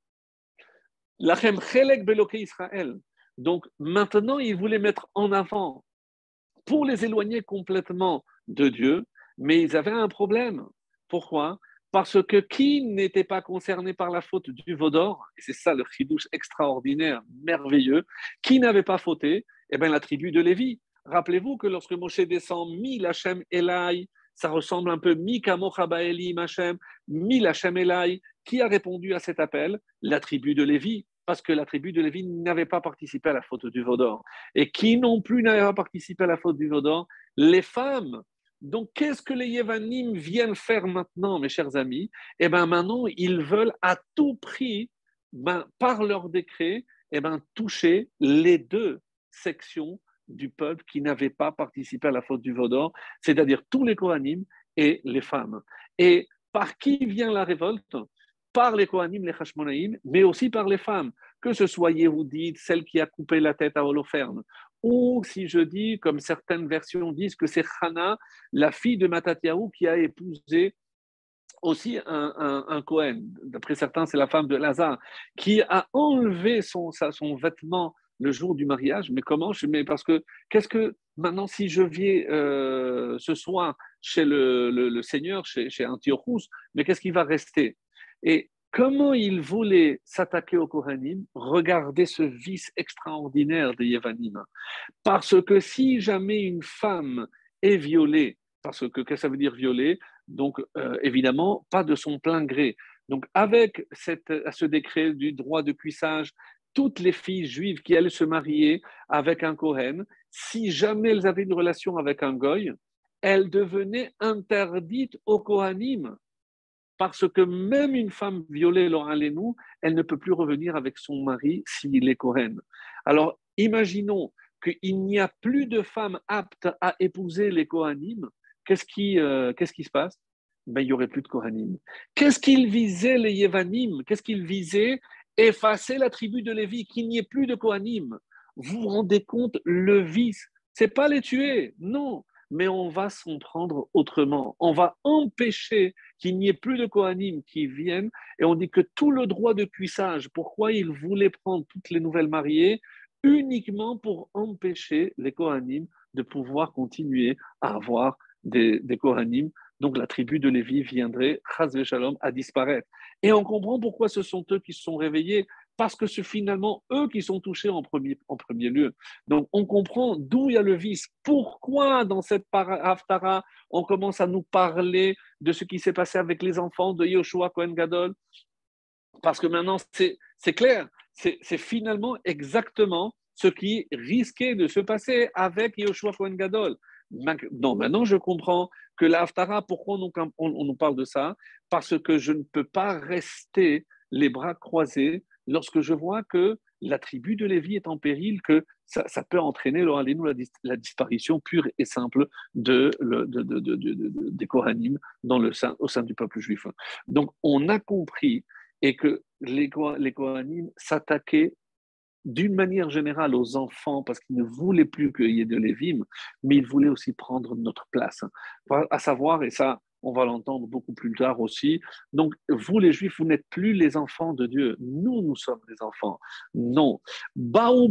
Speaker 1: lachem chelek be'Elokei Israël. Donc, maintenant, ils voulaient mettre en avant pour les éloigner complètement de Dieu, mais ils avaient un problème. Pourquoi ? Parce que qui n'était pas concerné par la faute du veau d'or, et c'est ça le chidouche extraordinaire, merveilleux, qui n'avait pas fauté ? Eh bien, la tribu de Lévi. Rappelez-vous que lorsque Moshe descend, mi Lachem Elai, ça ressemble un peu mi Kamocha Ba'eli Machem, mi Lachem Elai. Qui a répondu à cet appel ? La tribu de Lévi, parce que la tribu de Lévi n'avait pas participé à la faute du veau d'or. Et qui non plus n'avait pas participé à la faute du veau d'or ? Les femmes. Donc, qu'est-ce que les Yévanim viennent faire maintenant, mes chers amis ? Eh bien, maintenant, ils veulent à tout prix, ben, par leur décret, eh ben, toucher les deux sections du peuple qui n'avaient pas participé à la faute du veau d'or, c'est-à-dire tous les Kohanim et les femmes. Et par qui vient la révolte ? Par les Kohanim, les Hashmonaïm, mais aussi par les femmes, que ce soit Yehudit, celle qui a coupé la tête à Holoferne, ou si je dis, comme certaines versions disent, que c'est Hana, la fille de Mattatyahu, qui a épousé aussi un, un, un Kohen. D'après certains, c'est la femme de Lazare, qui a enlevé son, sa, son vêtement le jour du mariage. Mais comment ? Mais parce que, qu'est-ce que, maintenant, si je viens euh, ce soir chez le, le, le Seigneur, chez, chez Antiochus, mais qu'est-ce qui va rester ? Et comment il voulait s'attaquer au Kohanim ? Regardez ce vice extraordinaire de Yevanim. Parce que si jamais une femme est violée, parce que qu'est-ce que ça veut dire violer ? Donc, euh, évidemment, pas de son plein gré. Donc, avec cette, ce décret du droit de cuissage, toutes les filles juives qui allaient se marier avec un Kohen, si jamais elles avaient une relation avec un Goy, elles devenaient interdites au Kohanim. Parce que même une femme violée, Laura Lénou, elle ne peut plus revenir avec son mari s'il est Kohen. Alors, imaginons qu'il n'y a plus de femmes aptes à épouser les Kohanim. Qu'est-ce qui, euh, qu'est-ce qui se passe ? Ben, il n'y aurait plus de Kohanim. Qu'est-ce qu'ils visaient, les Yevanim ? Qu'est-ce qu'ils visaient ? Effacer la tribu de Lévi, qu'il n'y ait plus de Kohanim. Vous vous rendez compte, le vice, ce n'est pas les tuer, non, mais on va s'en prendre autrement. On va empêcher qu'il n'y ait plus de Kohanim qui viennent, et on dit que tout le droit de cuissage, pourquoi ils voulaient prendre toutes les nouvelles mariées, uniquement pour empêcher les Kohanim de pouvoir continuer à avoir des, des Kohanim. Donc la tribu de Lévi viendrait, chas v'shalom, à disparaître. Et on comprend pourquoi ce sont eux qui se sont réveillés, parce que c'est finalement eux qui sont touchés en premier, en premier lieu. Donc on comprend d'où il y a le vice. Pourquoi dans cette Haftara, on commence à nous parler de ce qui s'est passé avec les enfants de Yoshua Kohen Gadol ? Parce que maintenant, c'est, c'est clair, c'est, c'est finalement exactement ce qui risquait de se passer avec Yoshua Kohen Gadol. Non, maintenant je comprends que la Haftara, pourquoi on, on, on nous parle de ça ? Parce que je ne peux pas rester les bras croisés lorsque je vois que la tribu de Lévi est en péril, que ça, ça peut entraîner la, la disparition pure et simple de, de, de, de, de, de, des Kohanim dans le sein, au sein du peuple juif. Donc on a compris et que les, les Kohanim s'attaquaient d'une manière générale aux enfants parce qu'ils ne voulaient plus qu'il y ait de Lévim, mais ils voulaient aussi prendre notre place. À savoir, et ça, on va l'entendre beaucoup plus tard aussi, donc vous les Juifs, vous n'êtes plus les enfants de Dieu. Nous, nous sommes les enfants. Non. Dans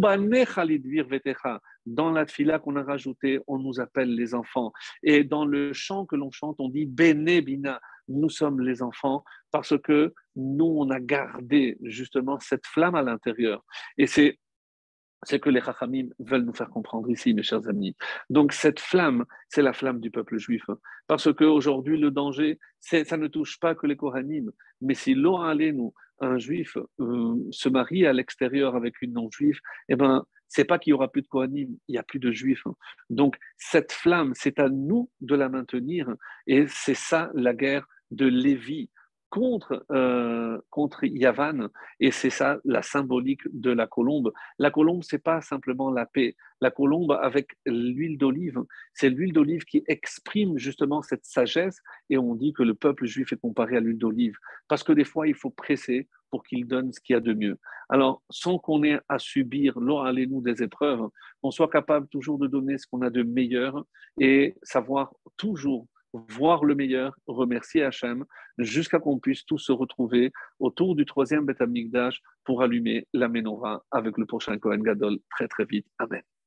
Speaker 1: la tfila qu'on a rajouté, on nous appelle les enfants. Et dans le chant que l'on chante, on dit Bene Bina. Nous sommes les enfants parce que nous, on a gardé justement cette flamme à l'intérieur. Et c'est, c'est que les Chachamim veulent nous faire comprendre ici, mes chers amis. Donc cette flamme, c'est la flamme du peuple juif. Parce qu'aujourd'hui, le danger, c'est, ça ne touche pas que les Kohanim. Mais si l'on allait, nous, un juif euh, se marie à l'extérieur avec une non-juive, eh ben, c'est pas qu'il y aura plus de Kohanim, il y a plus de Juifs. Hein. Donc cette flamme, c'est à nous de la maintenir, et c'est ça la guerre de Lévi contre, euh, contre Yavan, et c'est ça la symbolique de la colombe. La colombe, c'est pas simplement la paix. La colombe avec l'huile d'olive, c'est l'huile d'olive qui exprime justement cette sagesse, et on dit que le peuple juif est comparé à l'huile d'olive, parce que des fois, il faut presser pour qu'il donne ce qu'il y a de mieux. Alors, sans qu'on ait à subir, allez-nous des épreuves, qu'on soit capable toujours de donner ce qu'on a de meilleur et savoir toujours voir le meilleur, remercier Hachem, jusqu'à qu'on puisse tous se retrouver autour du troisième Beth Amikdash pour allumer la menorah avec le prochain Kohen Gadol très très vite. Amen.